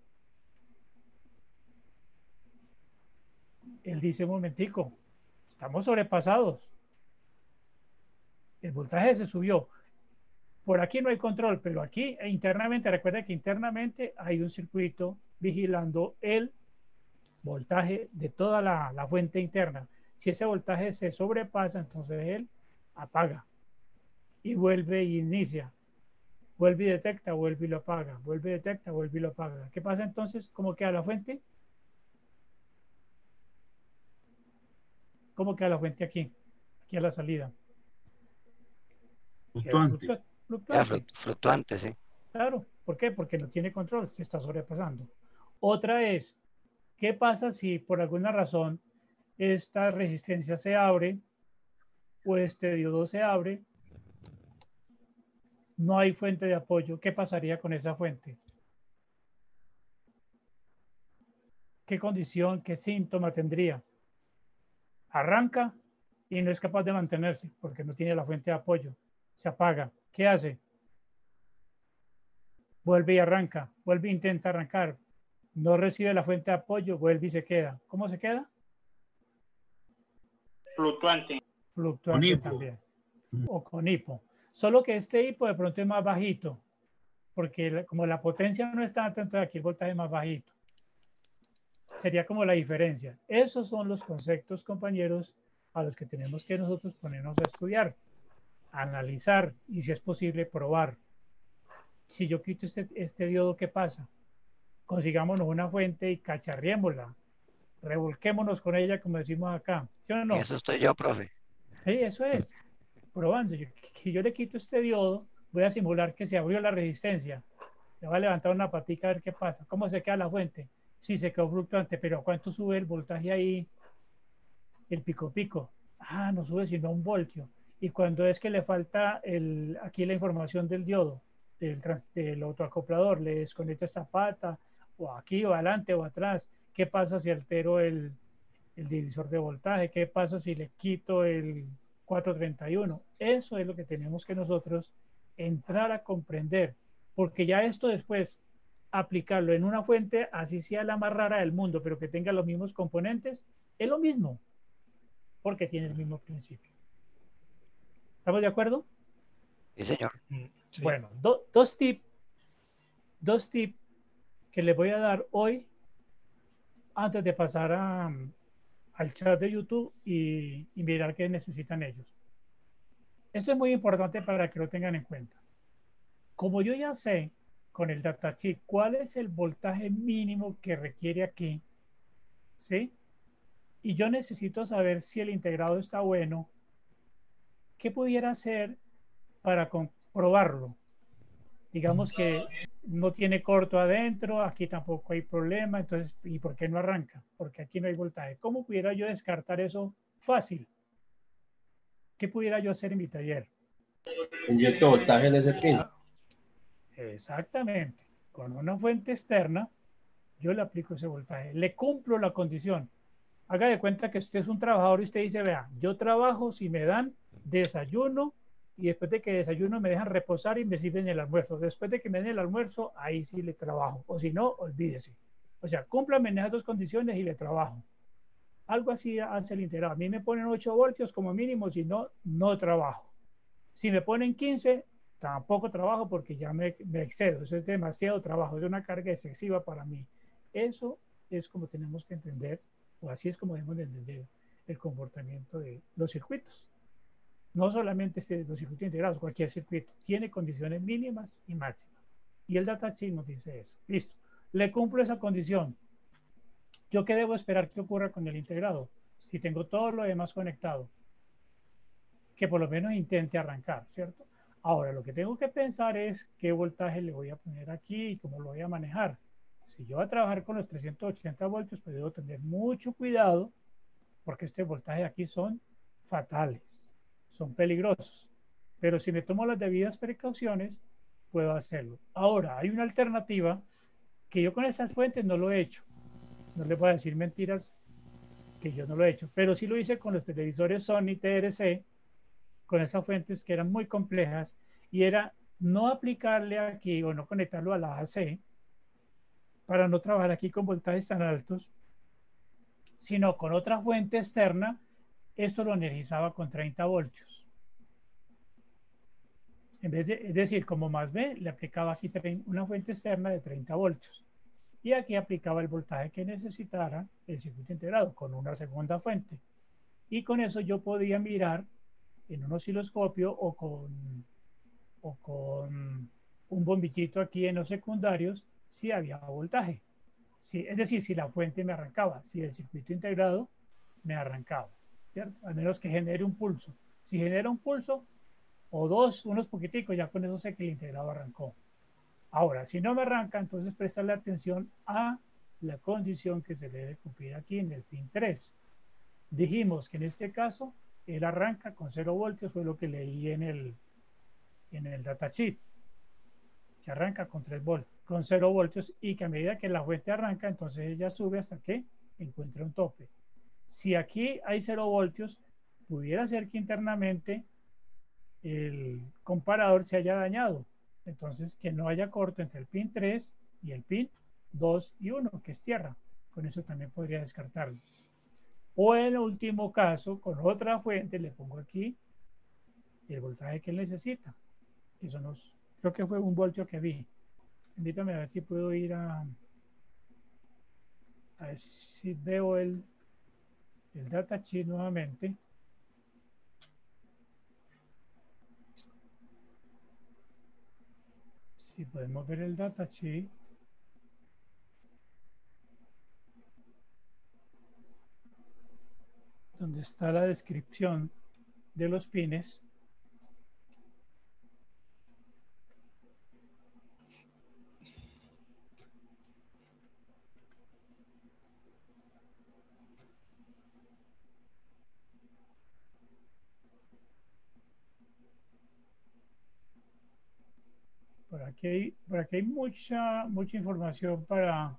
Speaker 1: Él dice, un momentico, estamos sobrepasados. El voltaje se subió. Por aquí no hay control, pero aquí internamente, recuerda que internamente hay un circuito vigilando el voltaje de toda la fuente interna. Si ese voltaje se sobrepasa, entonces él apaga y vuelve y inicia. Vuelve y detecta, vuelve y lo apaga. Vuelve y detecta, vuelve y lo apaga. ¿Qué pasa entonces? ¿Cómo queda la fuente? ¿Cómo queda la fuente aquí? Aquí a la salida. Queda
Speaker 4: Fluctuante.
Speaker 1: fluctuante.
Speaker 7: Fluctuante, sí.
Speaker 1: Claro. ¿Por qué? Porque no tiene control, se está sobrepasando. Otra es, ¿qué pasa si por alguna razón esta resistencia se abre o este diodo se abre? No hay fuente de apoyo. ¿Qué pasaría con esa fuente? ¿Qué condición, qué síntoma tendría? Arranca y no es capaz de mantenerse porque no tiene la fuente de apoyo. Se apaga. ¿Qué hace? Vuelve y arranca. Vuelve e intenta arrancar. No recibe la fuente de apoyo, vuelve y se queda. ¿Cómo se queda?
Speaker 6: Fluctuante.
Speaker 1: Fluctuante
Speaker 4: Con hipo.
Speaker 1: también. O con hipo. Solo que este hipo de pronto es más bajito, porque como la potencia no está tanto aquí, el voltaje es más bajito. Sería como la diferencia. Esos son los conceptos, compañeros, a los que tenemos que nosotros ponernos a estudiar, analizar y, si es posible, probar. Si yo quito este diodo, ¿qué pasa? Consigámonos una fuente y cacharriémosla. Revolquémonos con ella, como decimos acá. ¿Sí o no?
Speaker 7: Eso estoy yo, profe.
Speaker 1: Sí, eso es. Probando. Si yo le quito este diodo, voy a simular que se abrió la resistencia. Le voy a levantar una patica a ver qué pasa. ¿Cómo se queda la fuente? Sí, se quedó fluctuante, pero ¿a cuánto sube el voltaje ahí? El pico pico. Ah, no sube sino 1 voltio. Y cuando es que le falta aquí la información del diodo, del autoacoplador, le desconecto esta pata, o aquí, o adelante, o atrás. ¿Qué pasa si altero el divisor de voltaje? ¿Qué pasa si le quito el 431? Eso es lo que tenemos que nosotros entrar a comprender, porque ya esto después aplicarlo en una fuente, así sea la más rara del mundo, pero que tenga los mismos componentes, es lo mismo, porque tiene el mismo principio. ¿Estamos de acuerdo?
Speaker 7: Sí, señor.
Speaker 5: Sí.
Speaker 1: Bueno, dos tips que les voy a dar hoy antes de pasar al chat de YouTube y mirar qué necesitan ellos. Esto es muy importante para que lo tengan en cuenta. Como yo ya sé con el datasheet cuál es el voltaje mínimo que requiere aquí, ¿sí? Y yo necesito saber si el integrado está bueno, ¿qué pudiera hacer para comprobarlo? Digamos que no tiene corto adentro, aquí tampoco hay problema, entonces, ¿y por qué no arranca? Porque aquí no hay voltaje. ¿Cómo pudiera yo descartar eso fácil? ¿Qué pudiera yo hacer en mi taller?
Speaker 3: Inyecto voltaje en ese pin.
Speaker 1: Exactamente. Con una fuente externa, yo le aplico ese voltaje. Le cumplo la condición. Haga de cuenta que usted es un trabajador y usted dice, vea, yo trabajo si me dan desayuno y después de que desayuno me dejan reposar y me sirven el almuerzo. Después de que me den el almuerzo, ahí sí le trabajo. O si no, olvídese. O sea, cúmplame en esas dos condiciones y le trabajo. Algo así hace el integrado. A mí me ponen 8 voltios como mínimo, si no, no trabajo. Si me ponen 15, tampoco trabajo porque ya me excedo. Eso es demasiado trabajo, es una carga excesiva para mí. Eso es como tenemos que entender, o así es como debemos de entender el comportamiento de los circuitos. No solamente los circuitos integrados, cualquier circuito tiene condiciones mínimas y máximas. Y el datasheet nos dice eso. Listo. Le cumplo esa condición. ¿Yo qué debo esperar que ocurra con el integrado? Si tengo todo lo demás conectado, que por lo menos intente arrancar, ¿cierto? Ahora, lo que tengo que pensar es qué voltaje le voy a poner aquí y cómo lo voy a manejar. Si yo voy a trabajar con los 380 voltios, pues debo tener mucho cuidado porque este voltaje aquí son fatales, son peligrosos. Pero si me tomo las debidas precauciones, puedo hacerlo. Ahora, hay una alternativa que yo con estas fuentes no lo he hecho. No les voy a decir mentiras que yo no lo he hecho, pero sí lo hice con los televisores Sony TRC, con esas fuentes que eran muy complejas, y era no aplicarle aquí o no conectarlo a la AC para no trabajar aquí con voltajes tan altos, sino con otra fuente externa. Esto lo energizaba con 30 voltios. Es decir, como más B, le aplicaba aquí una fuente externa de 30 voltios. Y aquí aplicaba el voltaje que necesitara el circuito integrado con una segunda fuente. Y con eso yo podía mirar en un osciloscopio o con un bombillito aquí en los secundarios si había voltaje. Es decir, si la fuente me arrancaba, si el circuito integrado me arrancaba, ¿cierto? Al menos que genere un pulso. Si genera un pulso o dos, unos poquiticos, ya con eso sé que el integrado arrancó. Ahora, si no me arranca, entonces prestarle atención a la condición que se debe cumplir aquí en el pin 3. Dijimos que en este caso, él arranca con 0 voltios, fue lo que leí en el datasheet, que arranca con 3 voltios, con 0 voltios, y que a medida que la fuente arranca, entonces ella sube hasta que encuentre un tope. Si aquí hay 0 voltios, pudiera ser que internamente el comparador se haya dañado. Entonces, que no haya corto entre el pin 3 y el pin 2 y 1, que es tierra. Con eso también podría descartarlo. O en el último caso, con otra fuente, le pongo aquí el voltaje que él necesita, que son los, creo que fue 1 voltio que vi. Permítame a ver si puedo ir a ver si veo el datasheet nuevamente. Si podemos ver el datasheet. Donde está la descripción de los pines. Por aquí hay mucha información para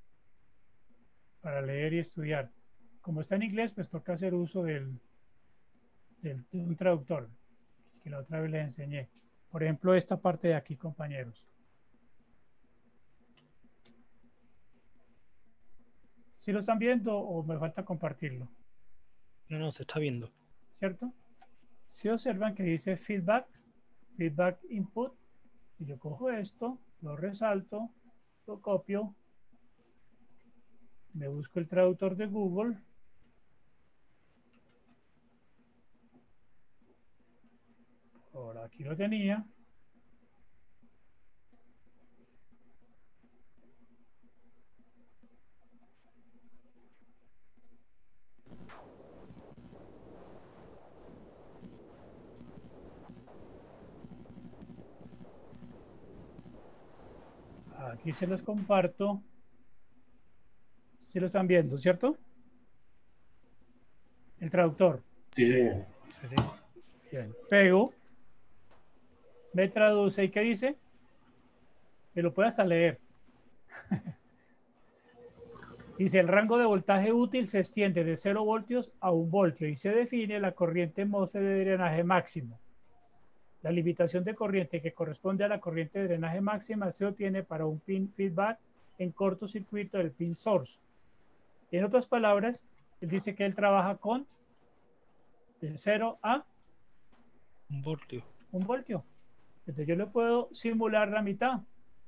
Speaker 1: leer y estudiar. Como está en inglés, pues toca hacer uso de un traductor, que la otra vez les enseñé. Por ejemplo, esta parte de aquí, compañeros. ¿Sí lo están viendo o me falta compartirlo?
Speaker 5: No, se está viendo.
Speaker 1: ¿Cierto? Si observan que dice feedback input, y yo cojo esto, lo resalto, lo copio, me busco el traductor de Google, ahora aquí lo tenía, aquí se los comparto. ¿Sí lo están viendo, cierto? El traductor.
Speaker 3: Sí, sí.
Speaker 1: Sí, sí. Bien. Pego. Me traduce y ¿qué dice? Que lo puede hasta leer. Dice, el rango de voltaje útil se extiende de 0 voltios a 1 voltio y se define la corriente MOSFET de drenaje máximo. La limitación de corriente que corresponde a la corriente de drenaje máxima se obtiene para un pin feedback en cortocircuito del pin source. En otras palabras, él dice que él trabaja con de 0 a
Speaker 5: 1 voltio.
Speaker 1: 1 voltio. Entonces yo le puedo simular la mitad.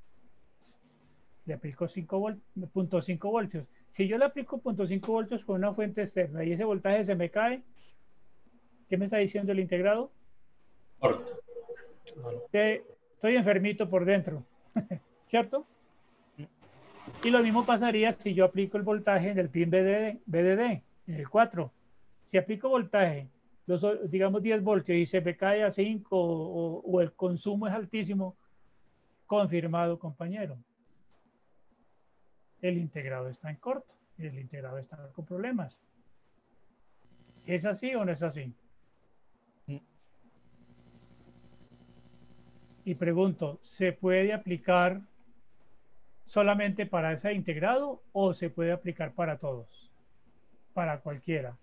Speaker 1: Le aplico 0.5 voltios. Si yo le aplico 0.5 voltios con una fuente externa y ese voltaje se me cae, ¿qué me está diciendo el integrado?
Speaker 3: Corto.
Speaker 1: Que estoy enfermito por dentro, ¿cierto? Y lo mismo pasaría si yo aplico el voltaje en el pin BDD, en el 4. Si aplico voltaje, digamos 10 voltios y se me cae a 5 o el consumo es altísimo, confirmado, compañero. El integrado está en corto, el integrado está con problemas. ¿Es así o no es así? Y pregunto, ¿se puede aplicar solamente para ese integrado o se puede aplicar para todos? Para cualquiera.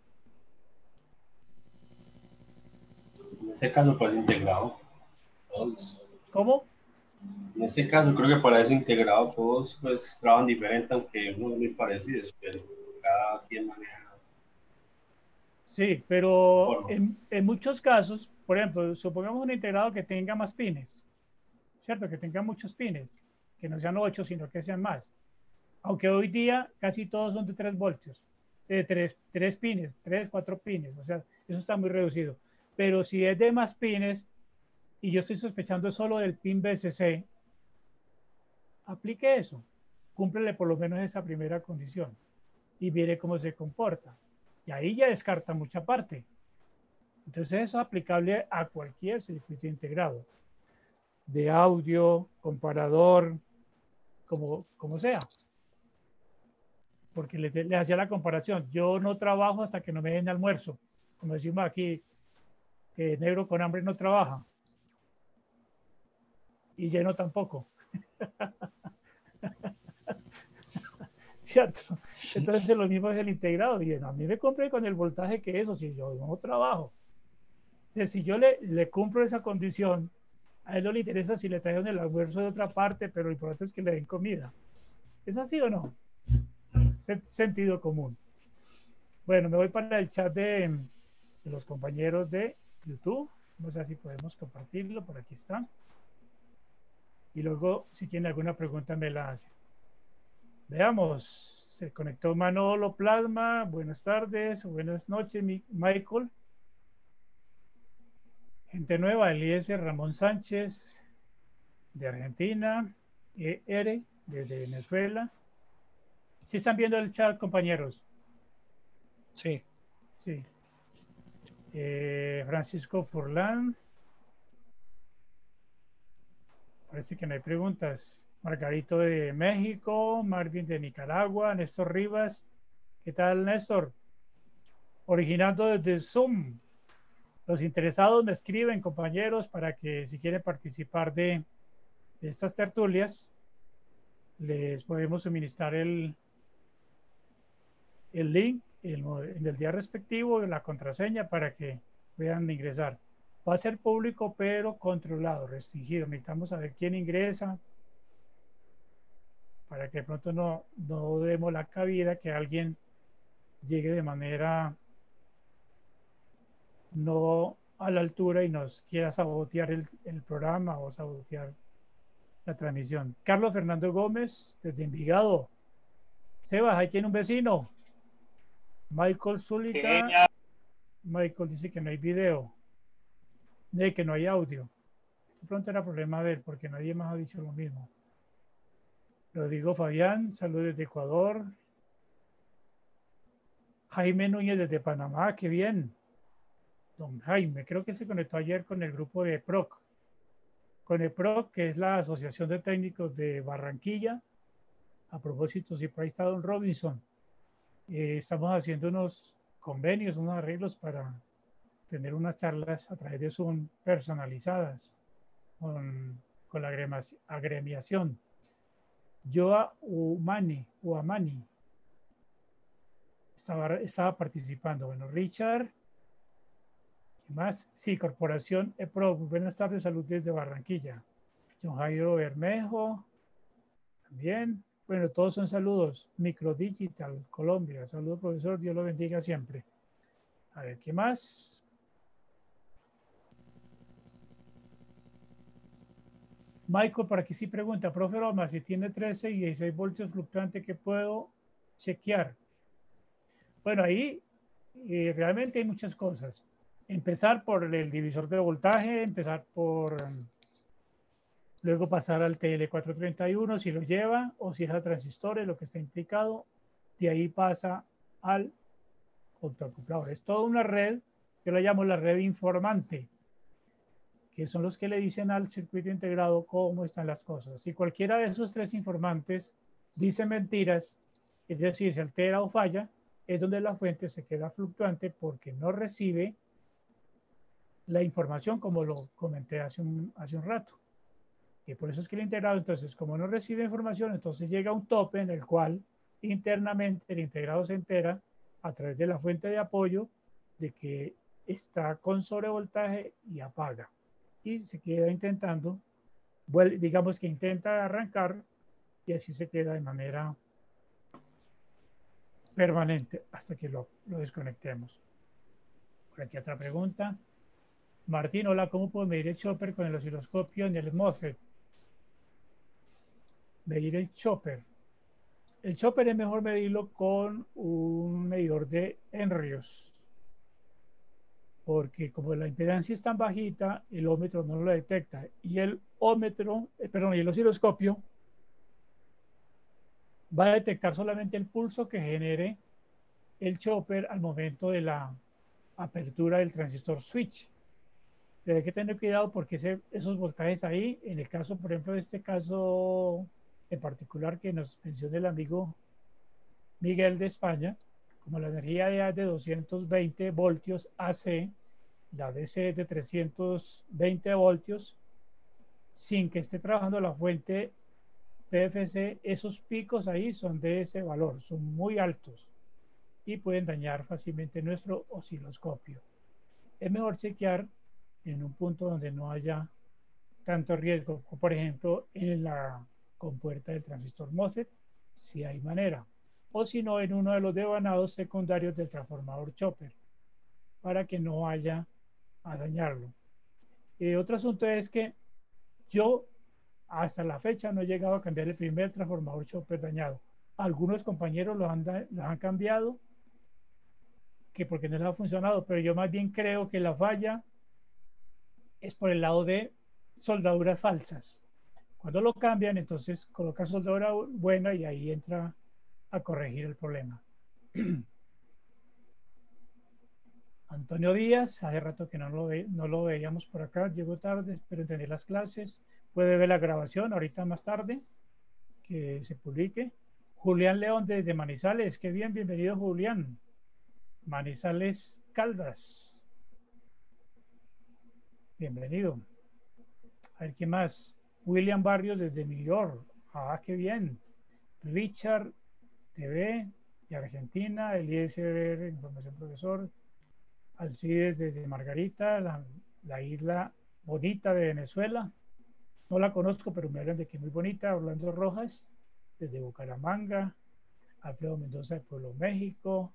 Speaker 3: En ese caso, pues integrado. Todos.
Speaker 1: ¿Cómo?
Speaker 3: En ese caso, creo que para eso integrado todos pues trabajan diferente, aunque uno es muy parecido, pero cada quien maneja.
Speaker 1: Sí, pero
Speaker 3: Forma.
Speaker 1: en muchos casos, por ejemplo, supongamos un integrado que tenga más pines, ¿cierto? Que tenga muchos pines, que no sean 8, sino que sean más. Aunque hoy día casi todos son de 3 voltios, de 3 pines, 3, 4 pines, o sea, eso está muy reducido. Pero si es de más pines, y yo estoy sospechando solo del pin BCC, aplique eso, cúmplele por lo menos esa primera condición y mire cómo se comporta. Y ahí ya descarta mucha parte. Entonces eso es aplicable a cualquier circuito integrado, de audio, comparador, como sea. Porque le hacía la comparación. Yo no trabajo hasta que no me den almuerzo. Como decimos aquí, que negro con hambre no trabaja. Y lleno tampoco. ¿Cierto? Entonces lo mismo es el integrado. Y a mí me compré con el voltaje que eso, si yo no trabajo. Entonces, si yo le cumplo esa condición, a él no le interesa si le trajeron el almuerzo de otra parte, pero lo importante es que le den comida. ¿Es así o no? Sentido común. Bueno, me voy para el chat de los compañeros de YouTube. No sé si podemos compartirlo, por aquí está. Y luego, si tiene alguna pregunta, me la hace. Veamos, se conectó Manolo Plasma. Buenas tardes, buenas noches, Michael. Gente nueva, Eliezer Ramón Sánchez, de Argentina. Ere, desde Venezuela. ¿Sí están viendo el chat, compañeros?
Speaker 5: Sí.
Speaker 1: Sí. Francisco Furlan. Parece que no hay preguntas. Margarito de México, Marvin de Nicaragua, Néstor Rivas. ¿Qué tal, Néstor? Originando desde Zoom. Los interesados me escriben, compañeros, para que si quieren participar de estas tertulias, les podemos suministrar el link en el día respectivo, la contraseña para que puedan ingresar. Va a ser público, pero controlado, restringido. Necesitamos saber quién ingresa para que de pronto no demos la cabida que alguien llegue de manera no a la altura y nos quiera sabotear el programa o sabotear la transmisión. Carlos Fernando Gómez, desde Envigado. Sebas, ahí tiene un vecino. Michael Zulita. Michael dice que no hay video, que no hay audio. De pronto era problema de él, porque nadie más ha dicho lo mismo. Rodrigo Fabián, saludos desde Ecuador. Jaime Núñez desde Panamá, qué bien. Don Jaime, creo que se conectó ayer con el grupo de PROC. Con el PROC, que es la Asociación de Técnicos de Barranquilla. A propósito, sí, por ahí está Don Robinson. Estamos haciendo unos convenios, unos arreglos para tener unas charlas a través de Zoom personalizadas con la agremiación. Joa Umani estaba participando. Bueno, Richard, ¿qué más? Sí, Corporación EPRO. Buenas tardes, salud desde Barranquilla. John Jairo Bermejo, también. Bueno, todos son saludos. Microdigital, Colombia. Saludos, profesor. Dios lo bendiga siempre. A ver, ¿qué más? Michael, por aquí sí pregunta, profe Roma, si tiene 13 y 16 voltios fluctuante, ¿qué puedo chequear? Bueno, ahí realmente hay muchas cosas. Empezar por el divisor de voltaje, empezar por... luego pasar al TL431 si lo lleva, o si es a transistores, lo que está implicado. De ahí pasa al autoacoplador. Es toda una red, yo la llamo la red informante, que son los que le dicen al circuito integrado cómo están las cosas. Si cualquiera de esos tres informantes dice mentiras, es decir, se altera o falla, es donde la fuente se queda fluctuante porque no recibe la información, como lo comenté hace un rato. Y por eso es que el integrado, entonces, como no recibe información, entonces llega a un tope en el cual internamente el integrado se entera a través de la fuente de apoyo de que está con sobrevoltaje y apaga. Y se queda intentando, digamos que intenta arrancar y así se queda de manera permanente hasta que lo desconectemos. Por aquí otra pregunta. Martín, hola, ¿cómo puedo medir el chopper con el osciloscopio en el MOSFET? Medir el chopper. El chopper es mejor medirlo con un medidor de Henrios, porque como la impedancia es tan bajita, el ómetro no lo detecta. Y el ómetro, perdón, y el osciloscopio va a detectar solamente el pulso que genere el chopper al momento de la apertura del transistor switch. Pero hay que tener cuidado porque esos voltajes ahí, en el caso, por ejemplo, de este caso en particular que nos menciona el amigo Miguel de España, como la energía ya es de 220 voltios AC, la DC es de 320 voltios, sin que esté trabajando la fuente PFC, esos picos ahí son de ese valor, son muy altos y pueden dañar fácilmente nuestro osciloscopio. Es mejor chequear en un punto donde no haya tanto riesgo, como por ejemplo en la compuerta del transistor MOSFET, si hay manera, o si no en uno de los devanados secundarios del transformador chopper, para que no vaya a dañarlo. Otro asunto es que yo hasta la fecha no he llegado a cambiar el primer transformador chopper dañado. Algunos compañeros los han cambiado, que porque no les ha funcionado, pero yo más bien creo que la falla es por el lado de soldaduras falsas. Cuando lo cambian, entonces coloca soldadura buena y ahí entra a corregir el problema. Antonio Díaz, hace rato que no lo veíamos por acá, llegó tarde, espero entender las clases. Puede ver la grabación ahorita más tarde, que se publique. Julián León desde Manizales, qué bien, bienvenido Julián. Manizales Caldas. Bienvenido. A ver, ¿qué más? William Barrios desde New York. Ah, qué bien. Richard TV de Argentina. Eliezer, información profesor. Alcides desde Margarita, la isla bonita de Venezuela. No la conozco, pero me hablan de que es muy bonita. Orlando Rojas desde Bucaramanga. Alfredo Mendoza de Pueblo México.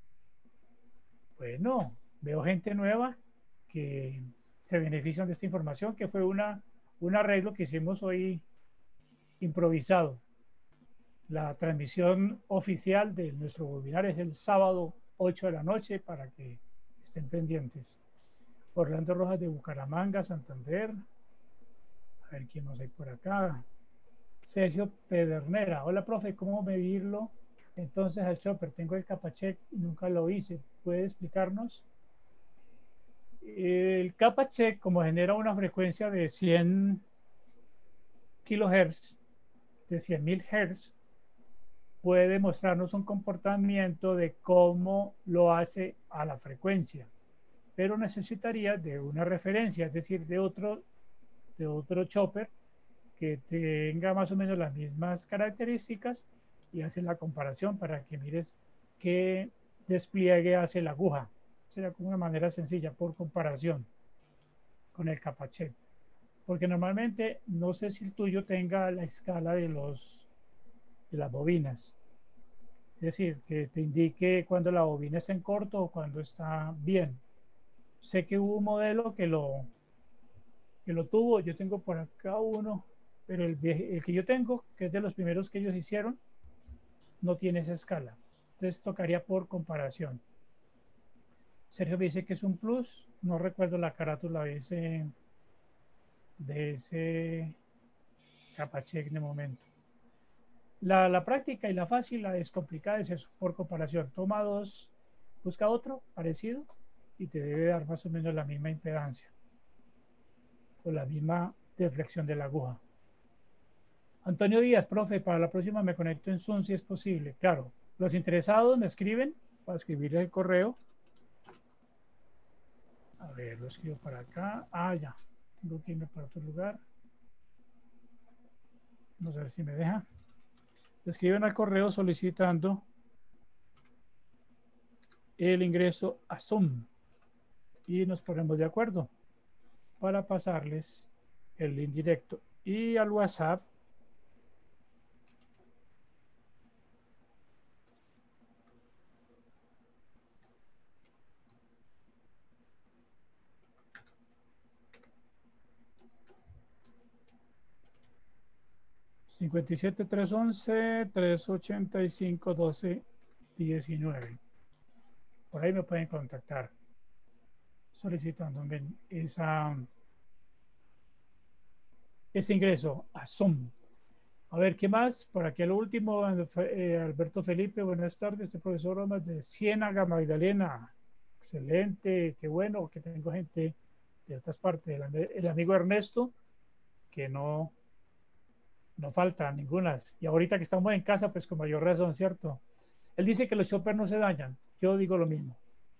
Speaker 1: Bueno, veo gente nueva que se benefician de esta información, que fue un arreglo que hicimos hoy improvisado. La transmisión oficial de nuestro webinar es el sábado 8 de la noche para que estén pendientes. Orlando Rojas de Bucaramanga, Santander. A ver quién más hay por acá. Sergio Pedernera. Hola, profe, ¿cómo medirlo? Entonces al chopper, tengo el CapaCheck y nunca lo hice. ¿Puede explicarnos? El CapaCheck, como genera una frecuencia de 100 kilohertz, de 100.000 hertz, puede mostrarnos un comportamiento de cómo lo hace a la frecuencia, pero necesitaría de una referencia, es decir, de otro chopper que tenga más o menos las mismas características y hace la comparación para que mires qué despliegue hace la aguja. Será como una manera sencilla por comparación con el CapaCheck. Porque normalmente no sé si el tuyo tenga la escala de las bobinas. Es decir, que te indique cuando la bobina está en corto o cuando está bien. Sé que hubo un modelo que lo tuvo. Yo tengo por acá uno, pero el que yo tengo, que es de los primeros que ellos hicieron, no tiene esa escala. Entonces tocaría por comparación. Sergio me dice que es un plus. No recuerdo la carátula de ese CapaCheck de momento. La práctica y la fácil, la descomplicada es eso, por comparación. Toma dos, busca otro parecido y te debe dar más o menos la misma impedancia o la misma deflexión de la aguja. Antonio Díaz, profe, para la próxima me conecto en Zoom si es posible. Claro, los interesados me escriben para escribirle el correo. A ver, lo escribo para acá. Ah, ya. Tengo que irme para otro lugar. Vamos a ver si me deja. Escriben al correo solicitando el ingreso a Zoom y nos ponemos de acuerdo para pasarles el link directo. Y al WhatsApp 57 311 385 12 19. Por ahí me pueden contactar solicitando ese ingreso a Zoom. A ver, ¿qué más? Por aquí lo último, Alberto Felipe, buenas tardes, este profesor Romas de Ciénaga, Magdalena. Excelente, qué bueno que tengo gente de otras partes. El amigo Ernesto, que no falta ninguna. Y ahorita que estamos en casa, pues con mayor razón, ¿cierto? Él dice que los choppers no se dañan. Yo digo lo mismo.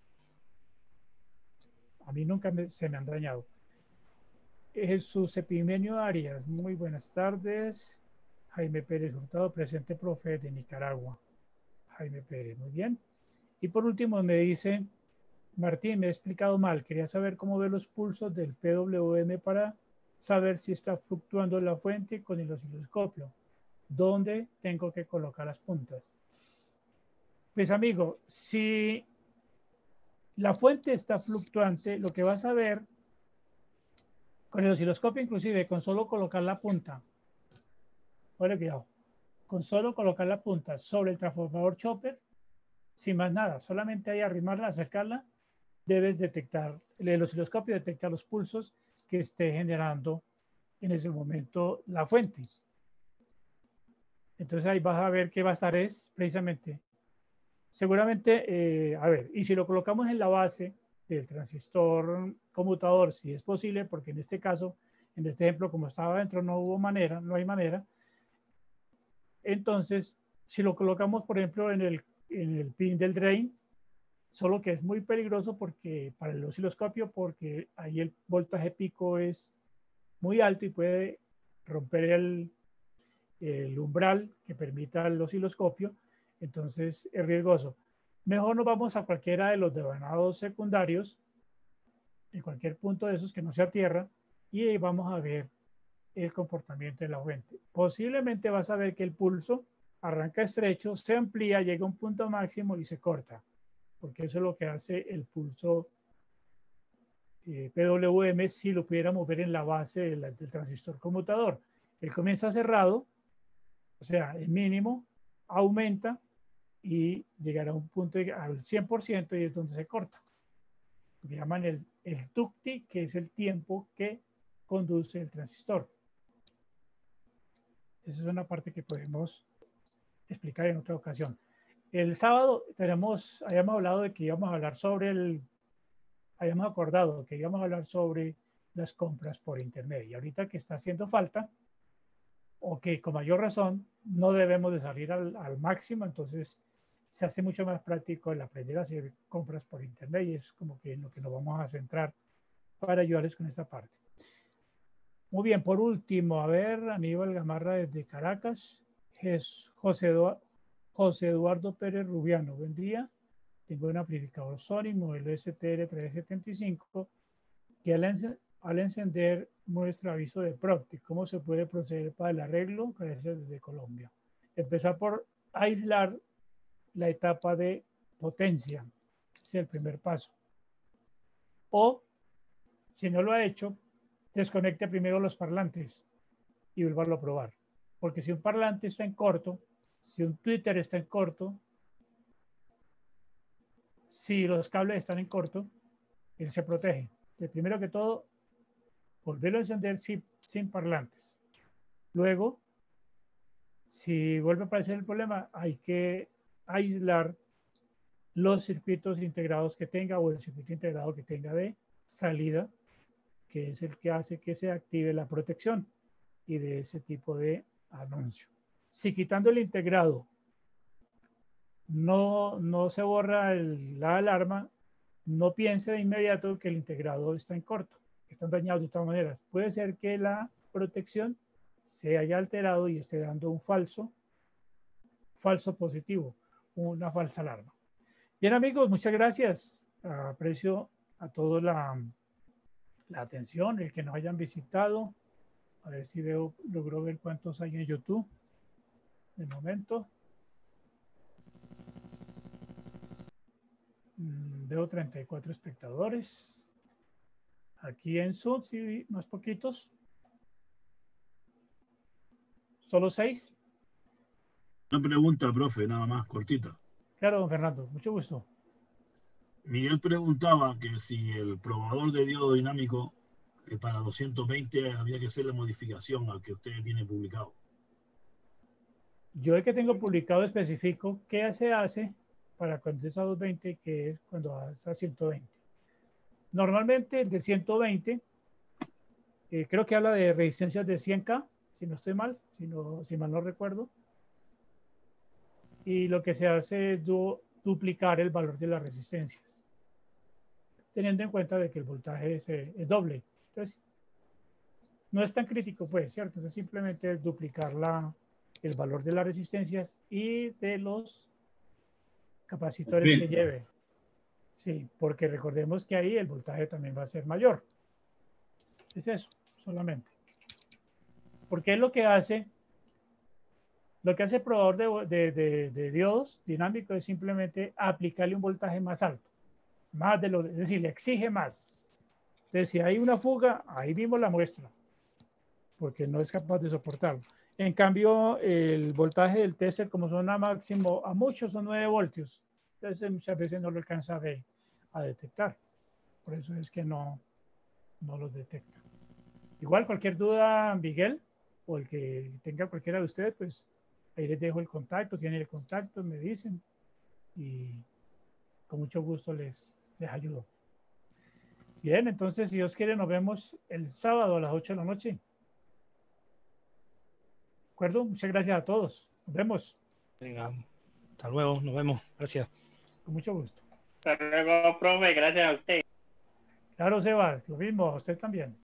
Speaker 1: A mí nunca se me han dañado. Jesús Epimenio Arias, muy buenas tardes. Jaime Pérez Hurtado, presente, profe de Nicaragua. Jaime Pérez, muy bien. Y por último me dice, Martín, me he explicado mal. Quería saber cómo ve los pulsos del PWM para saber si está fluctuando la fuente con el osciloscopio. ¿Dónde tengo que colocar las puntas? Pues amigo, si la fuente está fluctuante, lo que vas a ver con el osciloscopio, inclusive con solo colocar la punta, bueno, cuidado, con solo colocar la punta sobre el transformador chopper, sin más nada, solamente ahí arrimarla, acercarla, debes detectar, el osciloscopio detecta los pulsos que esté generando en ese momento la fuente. Entonces ahí vas a ver qué va a estar es precisamente, seguramente, a ver, y si lo colocamos en la base del transistor conmutador, si es posible, porque en este caso, en este ejemplo, como estaba dentro, no hay manera. Entonces, si lo colocamos, por ejemplo, en el pin del drain, solo que es muy peligroso porque para el osciloscopio, porque ahí el voltaje pico es muy alto y puede romper el umbral que permita el osciloscopio, entonces es riesgoso. Mejor nos vamos a cualquiera de los devanados secundarios, en cualquier punto de esos que no sea tierra, y ahí vamos a ver el comportamiento de la fuente. Posiblemente vas a ver que el pulso arranca estrecho, se amplía, llega a un punto máximo y se corta, porque eso es lo que hace el pulso PWM si lo pudiéramos ver en la base del transistor conmutador. Él comienza cerrado, o sea, el mínimo, aumenta y llegará a un punto al 100% y es donde se corta. Lo que llaman el TUCTI, que es el tiempo que conduce el transistor. Esa es una parte que podemos explicar en otra ocasión. El sábado habíamos hablado de que íbamos a hablar habíamos acordado que íbamos a hablar sobre las compras por internet. Y ahorita que está haciendo falta, o que con mayor razón no debemos de salir al máximo, entonces se hace mucho más práctico el aprender a hacer compras por internet y es como que en lo que nos vamos a centrar para ayudarles con esta parte. Muy bien, por último, a ver, Aníbal Gamarra desde Caracas, José Eduardo Pérez Rubiano, buen día. Tengo un amplificador Sony modelo STR375 que al encender muestra aviso de Procti. ¿Cómo se puede proceder para el arreglo? Gracias desde Colombia. Empezar por aislar la etapa de potencia. Ese es el primer paso. O, si no lo ha hecho, desconecte primero los parlantes y vuélvalo a probar. Porque si un parlante está en corto, si un tweeter está en corto, si los cables están en corto, él se protege. Entonces, primero que todo, volverlo a encender sin parlantes. Luego, si vuelve a aparecer el problema, hay que aislar los circuitos integrados que tenga o el circuito integrado que tenga de salida, que es el que hace que se active la protección y de ese tipo de anuncio. Si quitando el integrado no se borra la alarma, no piense de inmediato que el integrado está en corto, que están dañados de todas maneras. Puede ser que la protección se haya alterado y esté dando un falso positivo, una falsa alarma. Bien, amigos, muchas gracias. Aprecio a todos la atención, el que nos hayan visitado. A ver si logro ver cuántos hay en YouTube. De momento. Veo 34 espectadores. Aquí en Zoom, sí, más poquitos. ¿Solo 6?
Speaker 4: Una pregunta, profe, nada más, cortita.
Speaker 1: Claro, don Fernando, mucho gusto.
Speaker 4: Miguel preguntaba que si el probador de diodo dinámico para 220 había que hacerle modificación al que usted tiene publicado.
Speaker 1: Yo el que tengo publicado especifico qué se hace para cuando es a 220, que es cuando es a 120. Normalmente el de 120, creo que habla de resistencias de 100K, si no estoy mal, si mal no recuerdo. Y lo que se hace es duplicar el valor de las resistencias, teniendo en cuenta de que el voltaje es doble. Entonces, no es tan crítico, pues, ¿cierto? Entonces, simplemente es duplicar el valor de las resistencias y de los capacitores que lleve. Sí, porque recordemos que ahí el voltaje también va a ser mayor. Es eso, solamente. Porque es lo que hace el probador de diodos dinámico es simplemente aplicarle un voltaje más alto, es decir, le exige más. Entonces, si hay una fuga, ahí mismo la muestra, porque no es capaz de soportarlo. En cambio, el voltaje del Tesla, como son a muchos son 9 voltios, entonces muchas veces no lo alcanza a detectar. Por eso es que no los detecta. Igual, cualquier duda, Miguel, o el que tenga cualquiera de ustedes, pues ahí les dejo el contacto, tienen el contacto, me dicen, y con mucho gusto les ayudo. Bien, entonces, si Dios quiere, nos vemos el sábado a las 8 de la noche. ¿De acuerdo? Muchas gracias a todos. Nos vemos.
Speaker 5: Venga, hasta luego, nos vemos. Gracias.
Speaker 1: Con mucho gusto.
Speaker 6: Hasta luego, profe. Gracias a usted.
Speaker 1: Claro, Sebas, lo mismo, a usted también.